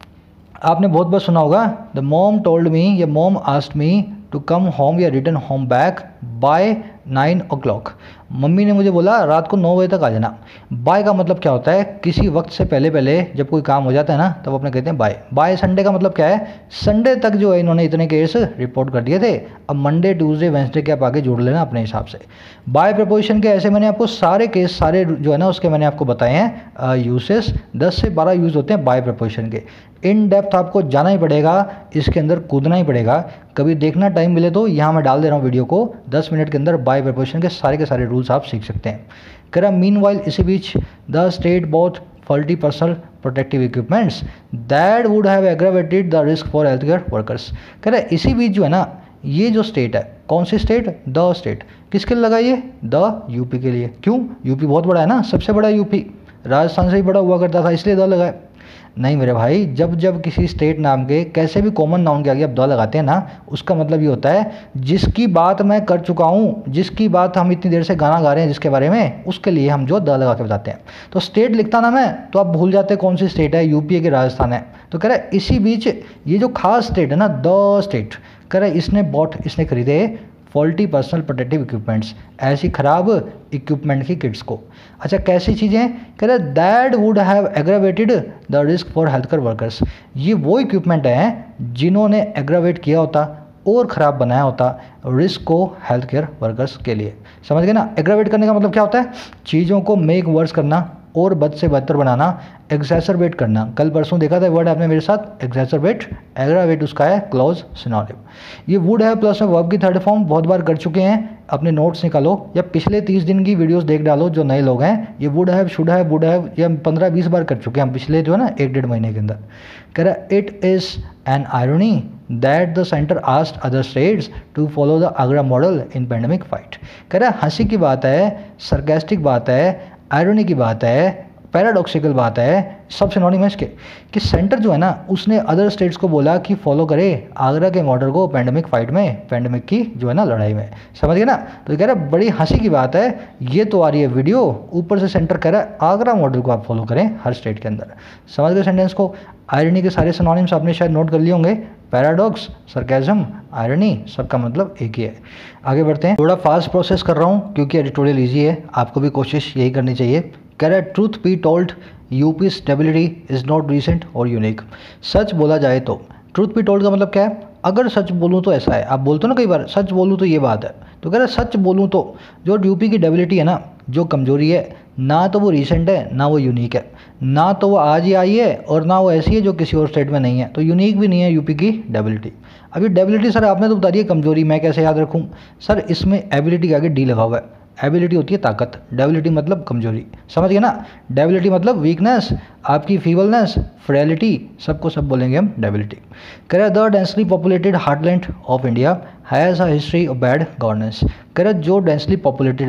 आपने बहुत बार सुना होगा, द मॉम टोल्ड मी या mom asked me to come home या return home back by nine o'clock. मम्मी ने मुझे बोला रात को नौ बजे तक आ जाना। बाय का मतलब क्या होता है? किसी वक्त से पहले पहले जब कोई काम हो जाता है ना तब तो अपने कहते हैं बाय। बाय संडे का मतलब क्या है? संडे तक जो है इन्होंने इतने केस रिपोर्ट कर दिए थे। अब मंडे ट्यूसडे वेंसडे के आप आगे जोड़ लेना अपने हिसाब से। बाय प्रपोजिशन के ऐसे मैंने आपको सारे केस, सारे जो है ना उसके मैंने आपको बताए हैं यूसेस। दस से बारह यूज़ होते हैं बाय प्रपोजिशन के। इन डेप्थ आपको जाना ही पड़ेगा, इसके अंदर कूदना ही पड़ेगा। कभी देखना टाइम मिले तो यहाँ मैं डाल दे रहा हूँ वीडियो को, दस मिनट के अंदर बाय प्रपोजिशन के सारे के सारे रूल्स आप सीख सकते हैं। कह रहा मीन वाइल इसी बीच the state bought faulty personal protective equipments that would have aggravated the risk for health care workers. कह रहा इसी बीच जो है ना, ये जो स्टेट है, कौन सी स्टेट? The state. किसके लिए लगाइए? द यूपी के लिए। क्यों? यूपी बहुत बड़ा है ना, सबसे बड़ा यूपी, राजस्थान से ही बड़ा हुआ करता था, इसलिए द लगाए। नहीं मेरे भाई, जब जब किसी स्टेट नाम के कैसे भी कॉमन नाउन के आगे आप द लगाते हैं ना, उसका मतलब ये होता है जिसकी बात मैं कर चुका हूँ, जिसकी बात हम इतनी देर से गाना गा रहे हैं जिसके बारे में, उसके लिए हम जो द लगा के बताते हैं। तो स्टेट लिखता ना मैं तो आप भूल जाते कौन सी स्टेट है, यूपी है कि राजस्थान है। तो कह रहा है इसी बीच ये जो खास स्टेट है ना, द स्टेट, कह रहा है इसने बॉट, इसने खरीदे फॉल्टी पर्सनल प्रोटेक्टिव इक्विपमेंट्स, ऐसी खराब इक्विपमेंट की किट्स को। अच्छा कैसी चीज़ें? कह रहे that would have aggravated the risk for health care workers. ये वो इक्विपमेंट हैं जिन्होंने एग्रावेट किया होता और ख़राब बनाया होता रिस्क को हेल्थ केयर वर्कर्स के लिए। समझ गए ना। एग्रावेट करने का मतलब क्या होता है? चीज़ों को मेक वर्स करना और बद से बदतर बनाना, एग्जैसरबेट करना। कल परसों देखा था वर्ड आपने मेरे साथ, एग्जैसरबेट, एग्रावेट उसका है क्लोज सिनोनिम। ये वुड है प्लस में वर्ब की थर्ड फॉर्म बहुत बार कर चुके हैं, अपने नोट्स निकालो या पिछले तीस दिन की वीडियोस देख डालो जो नए लोग हैं। ये would have, should have, would have ये हम पंद्रह बीस बार कर चुके हैं हम पिछले जो है ना एक डेढ़ महीने के अंदर। कह रहा it is an irony that the centre asked other states to follow the Agra model in pandemic fight. कह रहा हंसी की बात है, सरकास्टिक बात है, आयरनी की बात है, पैराडॉक्सिकल बात है, सब सिनोनिमस के कि सेंटर जो है ना उसने अदर स्टेट्स को बोला कि फॉलो करे आगरा के मॉडल को पैंडेमिक फाइट में, पैंडेमिक की जो है ना लड़ाई में। समझ गए ना। तो कह रहा है बड़ी हंसी की बात है, ये तो आ रही है वीडियो, ऊपर से सेंटर कह रहा है आगरा मॉडल को आप फॉलो करें हर स्टेट के अंदर। समझ गए सेंटेंस को। आयरनी के सारे सिनोनिम्स आपने शायद नोट कर लिए होंगे, पैराडॉक्स, सरकाज़म, आयरनी, सबका मतलब एक ही है। आगे बढ़ते हैं। थोड़ा फास्ट प्रोसेस कर रहा हूँ क्योंकि एडिटोरियल ईजी है, आपको भी कोशिश यही करनी चाहिए। कह रहा है truth be told UP stability is not recent और यूनिक। सच बोला जाए तो, ट्रूथ बी टोल्ड का मतलब क्या है? अगर सच बोलूँ तो ऐसा है। आप बोलते हो ना कई बार सच बोलूँ तो ये बात है, तो कह रहा है सच बोलूँ तो जो यूपी की डेबिलिटी है ना, जो कमजोरी है, ना तो वो रिसेंट है ना वो यूनिक है, ना तो वो आज ही आई है और ना वो ऐसी है जो किसी और स्टेट में नहीं है, तो यूनिक भी नहीं है यूपी की डेबिलिटी। अभी डेबिलिटी सर आपने तो बता दी है, कमजोरी मैं कैसे याद रखूँ? सर इसमें एबिलिटी के आगे डी लगा हुआ है। एबिलिटी होती है ताकत, डेबिलिटी मतलब कमजोरी। समझ गए ना। डेबिलिटी मतलब वीकनेस, आपकी फीबलनेस, फ्रेलिटी, सबको सब बोलेंगे हम डेबिलिटी। कह रहा है the densely populated heartland of India has a history of bad governance. कह रहा है जो डेंसली पॉपुलेटेड है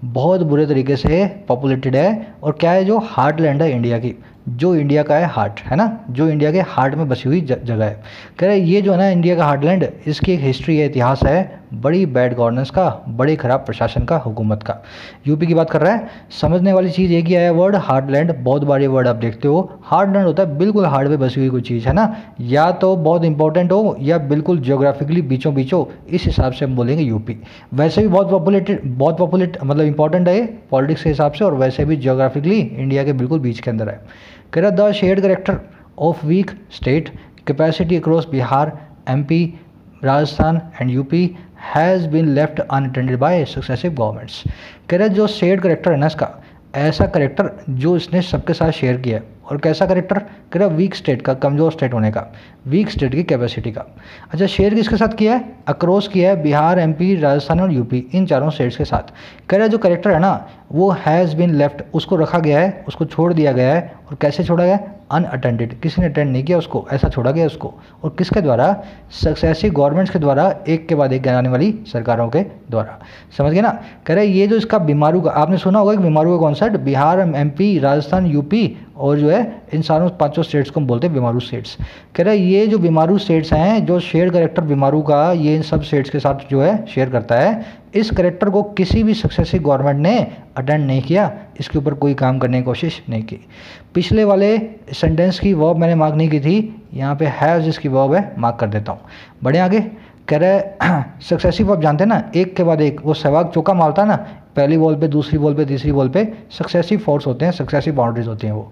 बहुत बुरे तरीके से पॉपुलेटेड है और क्या है, जो हार्टलैंड है इंडिया की, जो इंडिया का है हार्ट, है ना, जो इंडिया के हार्ट में बसी हुई जगह है। कह रहे ये जो है ना इंडिया का हार्टलैंड, इसकी एक हिस्ट्री है, इतिहास है, बड़ी बैड गवर्नेंस का, बड़े खराब प्रशासन का, हुकूमत का। यूपी की बात कर रहा है। समझने वाली चीज़ एक ही है वर्ड हार्टलैंड, बहुत बार ये वर्ड आप देखते हो। हार्टलैंड होता है बिल्कुल हार्ट पे बसी हुई कोई चीज़, है ना, या तो बहुत इंपॉर्टेंट हो या बिल्कुल जियोग्राफिकली बीचों बीच हो, इस हिसाब से हम बोलेंगे यूपी। वैसे भी बहुत पॉपुलेटेड, बहुत पॉपुलेट मतलब इंपॉर्टेंट है पॉलिटिक्स के हिसाब से, और वैसे भी जियोग्राफिकली इंडिया के बिल्कुल बीच के अंदर है। कह रहा the shared character of weak state capacity across Bihar, MP, Rajasthan and UP has been left unattended by successive governments. कह रहा जो शेयर्ड करेक्टर है ना इसका, ऐसा करेक्टर जो इसने सबके साथ शेयर किया है। और कैसा करेक्टर, कह रहा वीक स्टेट का, कमज़ोर स्टेट होने का, वीक स्टेट की कैपेसिटी का। अच्छा, शेयर किसके साथ किया है, अक्रॉस किया है बिहार, एमपी, राजस्थान और यूपी, इन चारों स्टेट्स के साथ। कह रहा जो करेक्टर है ना वो हैज़ बीन लेफ्ट, उसको रखा गया है, उसको छोड़ दिया गया है। और कैसे छोड़ा गया, अनअटेंडेड, किसी ने अटेंड नहीं किया उसको, ऐसा छोड़ा गया उसको। और किसके द्वारा, सक्सेसिव गवर्नमेंट्स के द्वारा, एक के बाद एक आने वाली सरकारों के द्वारा। समझ गए ना। कह रहे ये जो इसका बीमारू का, आपने सुना होगा कि बीमारू का concept, Bihar, MP, Rajasthan, UP और जो है इन सारों पांचों स्टेट्स को हम बोलते हैं बीमारू स्टेट्स। कह रहे ये जो बीमारू स्टेट्स हैं, जो शेयर करेक्टर बीमारू का ये इन सब स्टेट्स के साथ जो है शेयर करता है, इस करेक्टर को किसी भी सक्सेसिव गवर्नमेंट ने अटेंड नहीं किया, इसके ऊपर कोई काम करने की कोशिश नहीं की। पिछले वाले सेंटेंस की वर्ब मैंने मार्क नहीं की थी, यहाँ पे हैज़ जिसकी वर्ब है मार्क कर देता हूँ। बढ़े आगे। कह रहे सक्सेसिव, आप जानते हैं ना, एक के बाद एक, वो सहवाग चौका मारता है ना, पहली बॉल पे, दूसरी बॉल पे, तीसरी बॉल पे, सक्सेसिव फोर्स होते हैं, सक्सेसिव बाउंड्रीज होती हैं वो।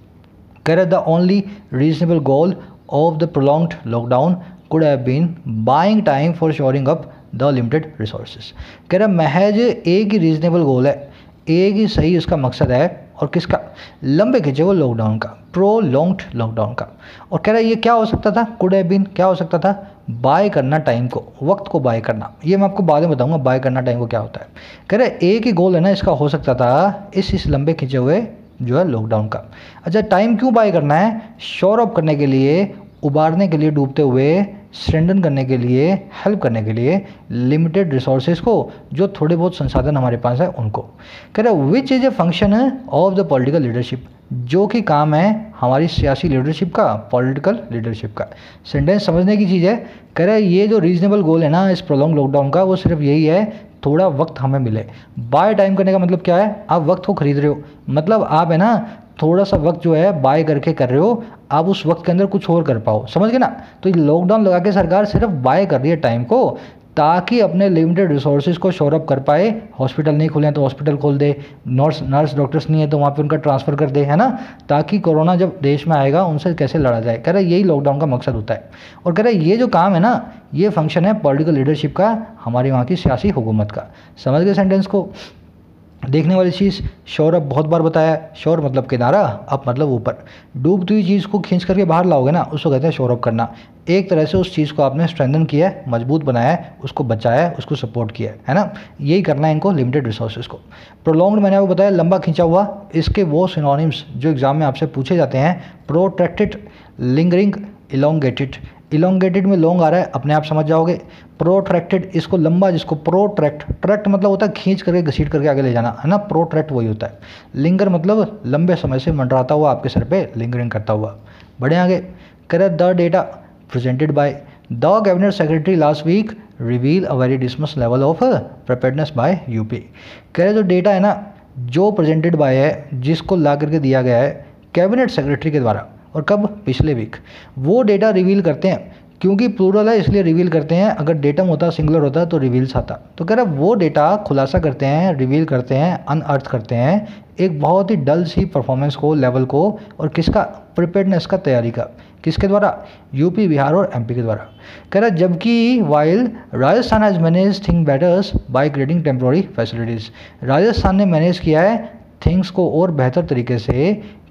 कह रहे the only reasonable goal of the prolonged lockdown could have been buying time for shoring up the limited resources. कह रहा महज एक ही रीजनेबल गोल है, एक ही सही उसका मकसद है, और किसका, लंबे खिंचे हुए लॉकडाउन का, प्रोलॉन्ग्ड लॉकडाउन का। और कह रहा है ये क्या हो सकता था, कुड हैव बीन क्या हो सकता था, बाय करना टाइम को, वक्त को बाय करना। ये मैं आपको बाद में बताऊंगा बाय करना टाइम को क्या होता है। कह रहे एक ही गोल है ना इसका, हो सकता था इस इस लंबे खिंचे हुए जो है लॉकडाउन का। अच्छा, टाइम क्यों बाय करना है, शोर अप करने के लिए, उबारने के लिए डूबते हुए, स्ट्रेंथन करने के लिए, हेल्प करने के लिए लिमिटेड रिसोर्सेज को, जो थोड़े बहुत संसाधन हमारे पास है उनको। कह रहे which is a function of the political leadership, जो कि काम है हमारी सियासी लीडरशिप का, पॉलिटिकल लीडरशिप का। सेंटेंस समझने की चीज़ है। कह रहे ये जो रीजनेबल गोल है ना इस प्रोलॉन्ग लॉकडाउन का, वो सिर्फ यही है थोड़ा वक्त हमें मिले। बाय टाइम करने का मतलब क्या है, आप वक्त को खरीद रहे हो, मतलब आप है ना थोड़ा सा वक्त जो है बाय करके कर रहे हो, आप उस वक्त के अंदर कुछ और कर पाओ। समझ गए ना। तो ये लॉकडाउन लगा के सरकार सिर्फ बाय कर रही है टाइम को, ताकि अपने लिमिटेड रिसोर्सेज को शोर अप कर पाए। हॉस्पिटल नहीं खुले हैं तो हॉस्पिटल खोल दे, नर्स नर्स डॉक्टर्स नहीं है तो वहाँ पे उनका ट्रांसफ़र कर दे, है ना, ताकि कोरोना जब देश में आएगा उनसे कैसे लड़ा जाए। कह रहे यही लॉकडाउन का मकसद होता है। और कह रहे ये जो काम है ना, ये फंक्शन है पॉलिटिकल लीडरशिप का, हमारी वहाँ की सियासी हुकूमत का। समझ गए सेंटेंस को। देखने वाली चीज़, शोर अप बहुत बार बताया, शोर मतलब किनारा, अप मतलब ऊपर। डूबती हुई चीज़ को खींच करके बाहर लाओगे ना, उसको कहते हैं शोर अप करना। एक तरह से उस चीज़ को आपने स्ट्रेंथन किया है, मजबूत बनाया है, उसको बचाया है, उसको सपोर्ट किया है, है ना। यही करना है इनको, लिमिटेड रिसोर्सेज को। प्रोलॉन्ग्ड मैंने आपको बताया, लंबा खींचा हुआ। इसके वो सिनोनिम्स जो एग्जाम में आपसे पूछे जाते हैं, प्रोट्रैक्टेड, लिंगरिंग, इलोंगेटेड। इलोंगेटेड में लॉन्ग आ रहा है, अपने आप समझ जाओगे। प्रोट्रैक्टेड, इसको लंबा, जिसको प्रोट्रैक्ट, ट्रैक्ट मतलब होता है खींच करके घसीट करके आगे ले जाना, है ना, प्रोट्रैक्ट वही होता है। लिंगर मतलब लंबे समय से मंडराता हुआ आपके सर पे, लिंगरिंग करता हुआ। बढ़े आगे। करे the data presented by the cabinet secretary last week reveal a very dismal level of preparedness by UP. कह रहे जो डेटा है ना, जो प्रेजेंटेड बाय है, जिसको ला करके दिया गया है कैबिनेट सेक्रेटरी के द्वारा, और कब, पिछले वीक, वो डेटा रिवील करते हैं। क्योंकि प्लूरल है इसलिए रिवील करते हैं, अगर डेटम होता, सिंगुलर होता तो रिवील्स आता। तो कह रहा वो डेटा खुलासा करते हैं, रिवील करते हैं, अनअर्थ करते हैं एक बहुत ही डल सी परफॉर्मेंस को, लेवल को, और किसका, प्रिपेयर्डनेस का, तैयारी का। किसके द्वारा, यूपी, बिहार और एमपी के द्वारा। कह रहा जबकि while Rajasthan has manage thing betters by creating temporary facilities. Rajasthan ने मैनेज किया है थिंग्स को और बेहतर तरीके से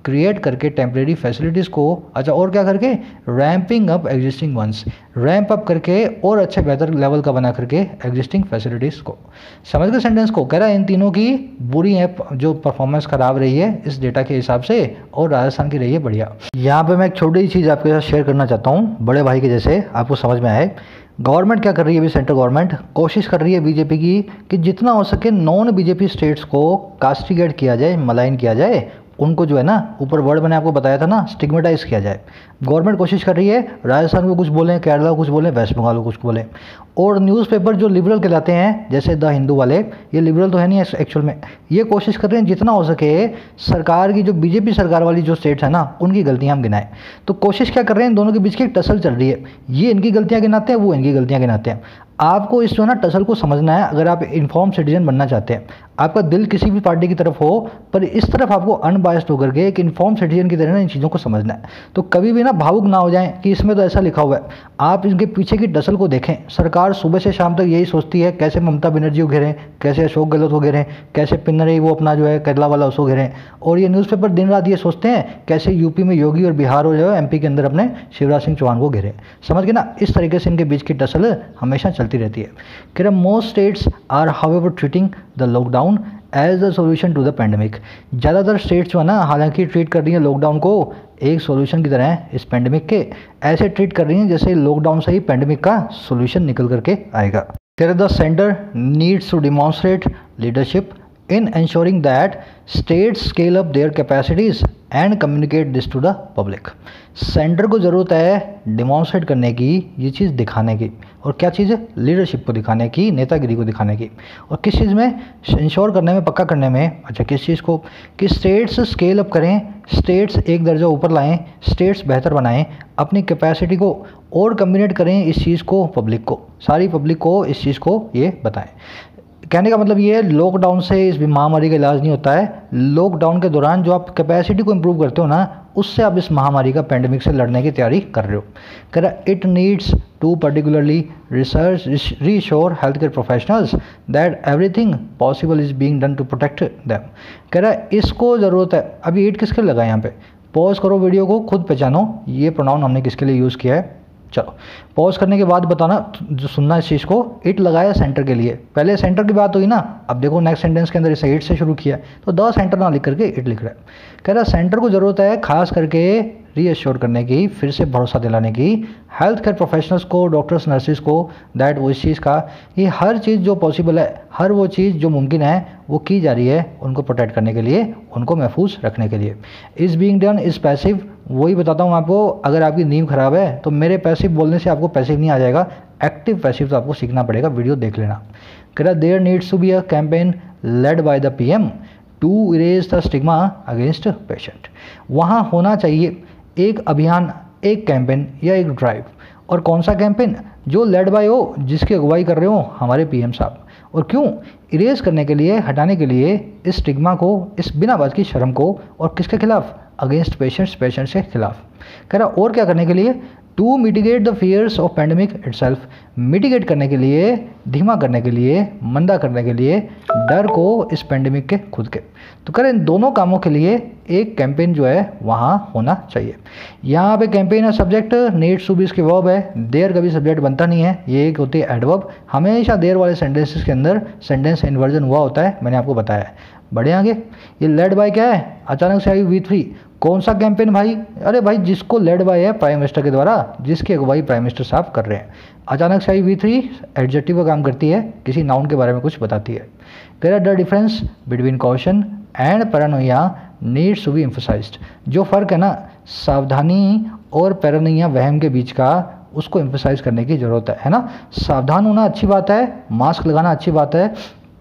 क्रिएट करके टेम्परेरी फैसिलिटीज़ को, अच्छा और क्या करके, ramping up existing ones, ramp up करके और अच्छे बेहतर लेवल का बना करके एग्जिस्टिंग फैसिलिटीज़ को। समझ गए सेंटेंस को? कह रहा है इन तीनों की बुरी है जो परफॉर्मेंस खराब रही है इस डेटा के हिसाब से, और राजस्थान की रही है बढ़िया। यहाँ पे मैं एक छोटी सी चीज़ आपके साथ शेयर करना चाहता हूँ, बड़े भाई के जैसे आपको समझ में आए। गवर्नमेंट क्या कर रही है अभी, सेंट्रल गवर्नमेंट कोशिश कर रही है बीजेपी की कि जितना हो सके नॉन बीजेपी स्टेट्स को कास्टिगेट किया जाए, मलाइन किया जाए, उनको जो है ना, ऊपर वर्ड मैंने आपको बताया था ना, स्टिग्मेटाइज किया जाए। गवर्नमेंट कोशिश कर रही है, राजस्थान को कुछ बोलें, केरला को कुछ बोलें, वेस्ट बंगाल को कुछ बोलें। और न्यूज़पेपर जो लिबरल कहलाते हैं जैसे द हिंदू वाले, ये लिबरल तो है नहीं एक्चुअल में, ये कोशिश कर रहे हैं जितना हो सके सरकार की जो बीजेपी सरकार वाली जो स्टेट्स है ना, उनकी गलतियां हम गिनाएं। तो कोशिश क्या कर रहे हैं, इन दोनों के बीच की एक टसल चल रही है, ये इनकी गलतियां गिनाते हैं, वो इनकी गलतियां गिनाते हैं। आपको इस जो है ना टसल को समझना है अगर आप इन्फॉर्म सिटीजन बनना चाहते हैं। आपका दिल किसी भी पार्टी की तरफ हो, पर इस तरफ आपको अनबायस्ड होकर के एक इन्फॉर्म सिटीजन की तरह ना इन चीज़ों को समझना है। तो कभी भी ना भावुक ना हो जाएं कि इसमें तो ऐसा लिखा हुआ है। आप इनके पीछे की टसल को देखें। सरकार सुबह से शाम तक यही सोचती है कैसे ममता बनर्जी को घेरें, कैसे अशोक गहलोत को घेरें, कैसे पिन्नरे वो अपना जो है केरला वाला उसको घेरें, और ये न्यूज़पेपर दिन रात ये सोचते हैं कैसे यूपी में योगी और बिहार और जो है एमपी के अंदर अपने शिवराज सिंह चौहान को घेरें। समझ गए ना? इस तरीके से इनके बीच की टसल हमेशा चलती रहती है। कि most states are however treating the lockdown as the solution to the pandemic. ज़्यादातर स्टेट्स जो है ना, हालांकि ट्रीट कर रही हैं लॉकडाउन को एक सॉल्यूशन की तरह है इस पैंडेमिक के, ऐसे ट्रीट कर रही हैं जैसे लॉकडाउन से ही पैंडेमिक का सॉल्यूशन निकल करके आएगा। कह रहे the centre needs to demonstrate leadership in ensuring that states scale up their capacities and communicate this to the public। Centre को ज़रूरत है डिमॉन्स्ट्रेट करने की, ये चीज़ दिखाने की, और क्या चीज़ है, लीडरशिप को दिखाने की, नेतागिरी को दिखाने की। और किस चीज़ में, इंश्योर करने में, पक्का करने में। अच्छा किस चीज़ को, कि स्टेट्स स्केल अप करें, स्टेट्स एक दर्जा ऊपर लाएं, स्टेट्स बेहतर बनाएं अपनी कैपेसिटी को, और कम्युनिकेट करें इस चीज़ को पब्लिक को, सारी पब्लिक को इस चीज़ को ये बताएं। कहने का मतलब ये है लॉकडाउन से इस महामारी का इलाज नहीं होता है। लॉकडाउन के दौरान जो आप कैपेसिटी को इम्प्रूव करते हो ना, उससे आप इस महामारी का पैंडेमिक से लड़ने की तैयारी कर रहे हो। कह रहा it needs to particularly research reassure health care professionals that everything possible is being done to protect them. कह रहा है इसको ज़रूरत है, अभी इट किसके लगा है यहाँ पे, पॉज करो वीडियो को, खुद पहचानो ये प्रोनाउन हमने किसके लिए यूज़ किया है। चलो पॉज करने के बाद बताना, जो सुनना इस चीज़ को, इट लगाया सेंटर के लिए, पहले सेंटर की बात हुई ना, अब देखो नेक्स्ट सेंटेंस के अंदर इसे इट से शुरू किया, तो द सेंटर ना लिख करके इट लिख रहा है। कह रहा सेंटर को ज़रूरत है खास करके रीअश्योर करने की, फिर से भरोसा दिलाने की हेल्थ केयर प्रोफेशनल्स को, डॉक्टर्स नर्सिस को, दैट वो इस चीज़ का, ये हर चीज़ जो पॉसिबल है, हर वो चीज़ जो मुमकिन है वो की जा रही है उनको प्रोटेक्ट करने के लिए, उनको महफूज रखने के लिए। Is being done is passive, वही बताता हूँ आपको, अगर आपकी नींव खराब है तो मेरे पैसिव बोलने से आपको पैसिव नहीं आ जाएगा, एक्टिव पैसिव तो आपको सीखना पड़ेगा, वीडियो देख लेना। कह रहा there needs to be a campaign led by the PM to erase the stigma against patient. वहाँ होना चाहिए एक अभियान, एक कैंपेन या एक ड्राइव, और कौन सा कैंपेन, जो लेड बाय हो, जिसकी अगुवाई कर रहे हो हमारे पीएम साहब। और क्यों, इरेज करने के लिए, हटाने के लिए इस स्टिग्मा को, इस बिना बात की शर्म को, और किसके खिलाफ, अगेंस्ट पेशेंट्स, पेशेंट्स के खिलाफ। कह रहा और क्या करने के लिए, to mitigate the fears of pandemic itself, mitigate करने के लिए, धीमा करने के लिए, मंदा करने के लिए डर को इस पैंडेमिक के खुद के। तो करें इन दोनों कामों के लिए एक कैंपेन जो है वहाँ होना चाहिए। यहाँ पे कैंपेन है सब्जेक्ट, नीड्स टू बी इसके वर्ब है, देयर कभी सब्जेक्ट बनता नहीं है, ये एक होती है एडवर्ब, हमेशा देयर वाले सेंटेंसेस के अंदर सेंटेंस इन्वर्जन हुआ होता है, मैंने आपको बताया है। बढ़े आगे, ये लेड बाय क्या है, अचानक से आई वी थ्री, कौन सा कैंपेन भाई, अरे भाई जिसको लेड बाय है प्राइम मिनिस्टर के द्वारा, जिसकी अगुवाई प्राइम मिनिस्टर साहब कर रहे हैं। अचानक से आई वी थ्री एडजेक्टिव का काम करती है, किसी नाउन के बारे में कुछ बताती है। कह रहा the difference between caution and paranoia needs to be emphasised, जो फ़र्क है ना सावधानी और पैरानोइया वहम के बीच का, उसको एम्फसाइज करने की ज़रूरत है, है ना। सावधान होना अच्छी बात है, मास्क लगाना अच्छी बात है,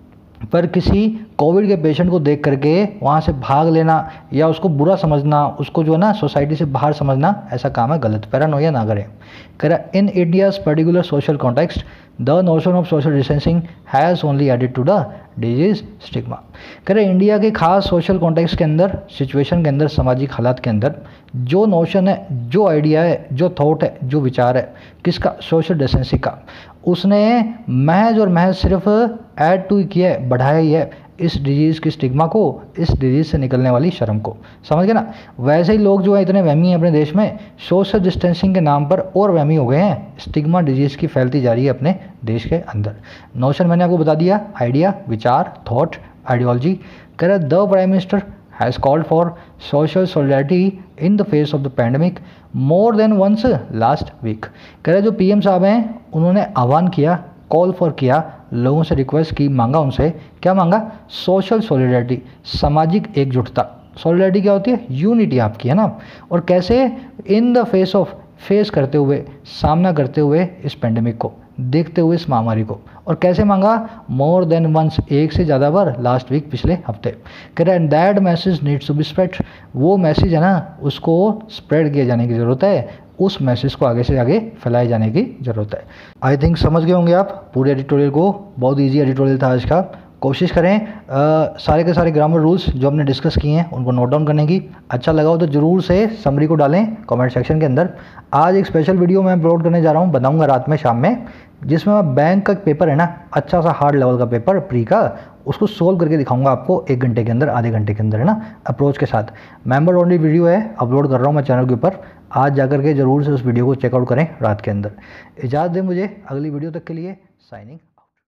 पर किसी कोविड के पेशेंट को देख करके वहाँ से भाग लेना या उसको बुरा समझना, उसको जो है ना सोसाइटी से बाहर समझना, ऐसा काम है गलत, पैरानोइया ना करें। कह रहा in India's particular social context the notion of social distancing has only added to the disease stigma. कह रहे इंडिया के खास सोशल कॉन्टेक्स्ट के अंदर, सिचुएशन के अंदर, सामाजिक हालात के अंदर जो नोशन है, जो आइडिया है, जो थॉट है, जो विचार है, किसका, सोशल डिस्टेंसिंग का, उसने महज और महज सिर्फ ऐड टू किया है, बढ़ाया ही है, इस डिजीज़ की स्टिग्मा को, इस डिजीज़ से निकलने वाली शर्म को। समझ गए ना। वैसे ही लोग जो है इतने वहमी हैं अपने देश में, सोशल डिस्टेंसिंग के नाम पर और वहमी हो गए हैं। स्टिग्मा डिजीज़ की फैलती जा रही है अपने देश के अंदर। नोशन मैंने आपको बता दिया, आइडिया, विचार, थॉट, आइडियोलॉजी। कह रहा the prime minister has called for social solidarity in the face of the pandemic more than once last week। कह रहे जो पीएम साहब हैं उन्होंने आह्वान किया, कॉल फॉर किया, लोगों से रिक्वेस्ट की, मांगा उनसे, क्या मांगा? सोशल सॉलिडरिटी, सामाजिक एकजुटता। सॉलिडरिटी क्या होती है? यूनिटी आपकी, है ना। और कैसे? In the face of, face करते हुए, सामना करते हुए इस पेंडेमिक को, देखते हुए इस महामारी को। और कैसे मांगा? मोर देन वंस, एक से ज़्यादा बार, लास्ट वीक, पिछले हफ्ते। कह रहे हैं that message needs to be spread. वो मैसेज है ना, उसको स्प्रेड किए जाने की ज़रूरत है, उस मैसेज को आगे से आगे फैलाए जाने की ज़रूरत है। आई थिंक समझ गए होंगे आप पूरे एडिटोरियल को। बहुत ईजी एडिटोरियल था आज का। कोशिश करें आ, सारे के सारे ग्रामर रूल्स जो हमने डिस्कस किए हैं उनको नोट डाउन करने की। अच्छा लगा हो तो ज़रूर से समरी को डालें कमेंट सेक्शन के अंदर। आज एक स्पेशल वीडियो मैं अपलोड करने जा रहा हूँ, बताऊँगा रात में, शाम में, जिसमें मैं बैंक का पेपर है ना, अच्छा सा हार्ड लेवल का पेपर प्री का, उसको सोल्व करके दिखाऊंगा आपको एक घंटे के अंदर, आधे घंटे के अंदर, है ना, अप्रोच के साथ। मेंबर ओनली वीडियो है, अपलोड कर रहा हूँ मैं चैनल के ऊपर। आज जाकर के ज़रूर से उस वीडियो को चेकआउट करें रात के अंदर। इजाज़त दें मुझे अगली वीडियो तक के लिए। साइनिंग।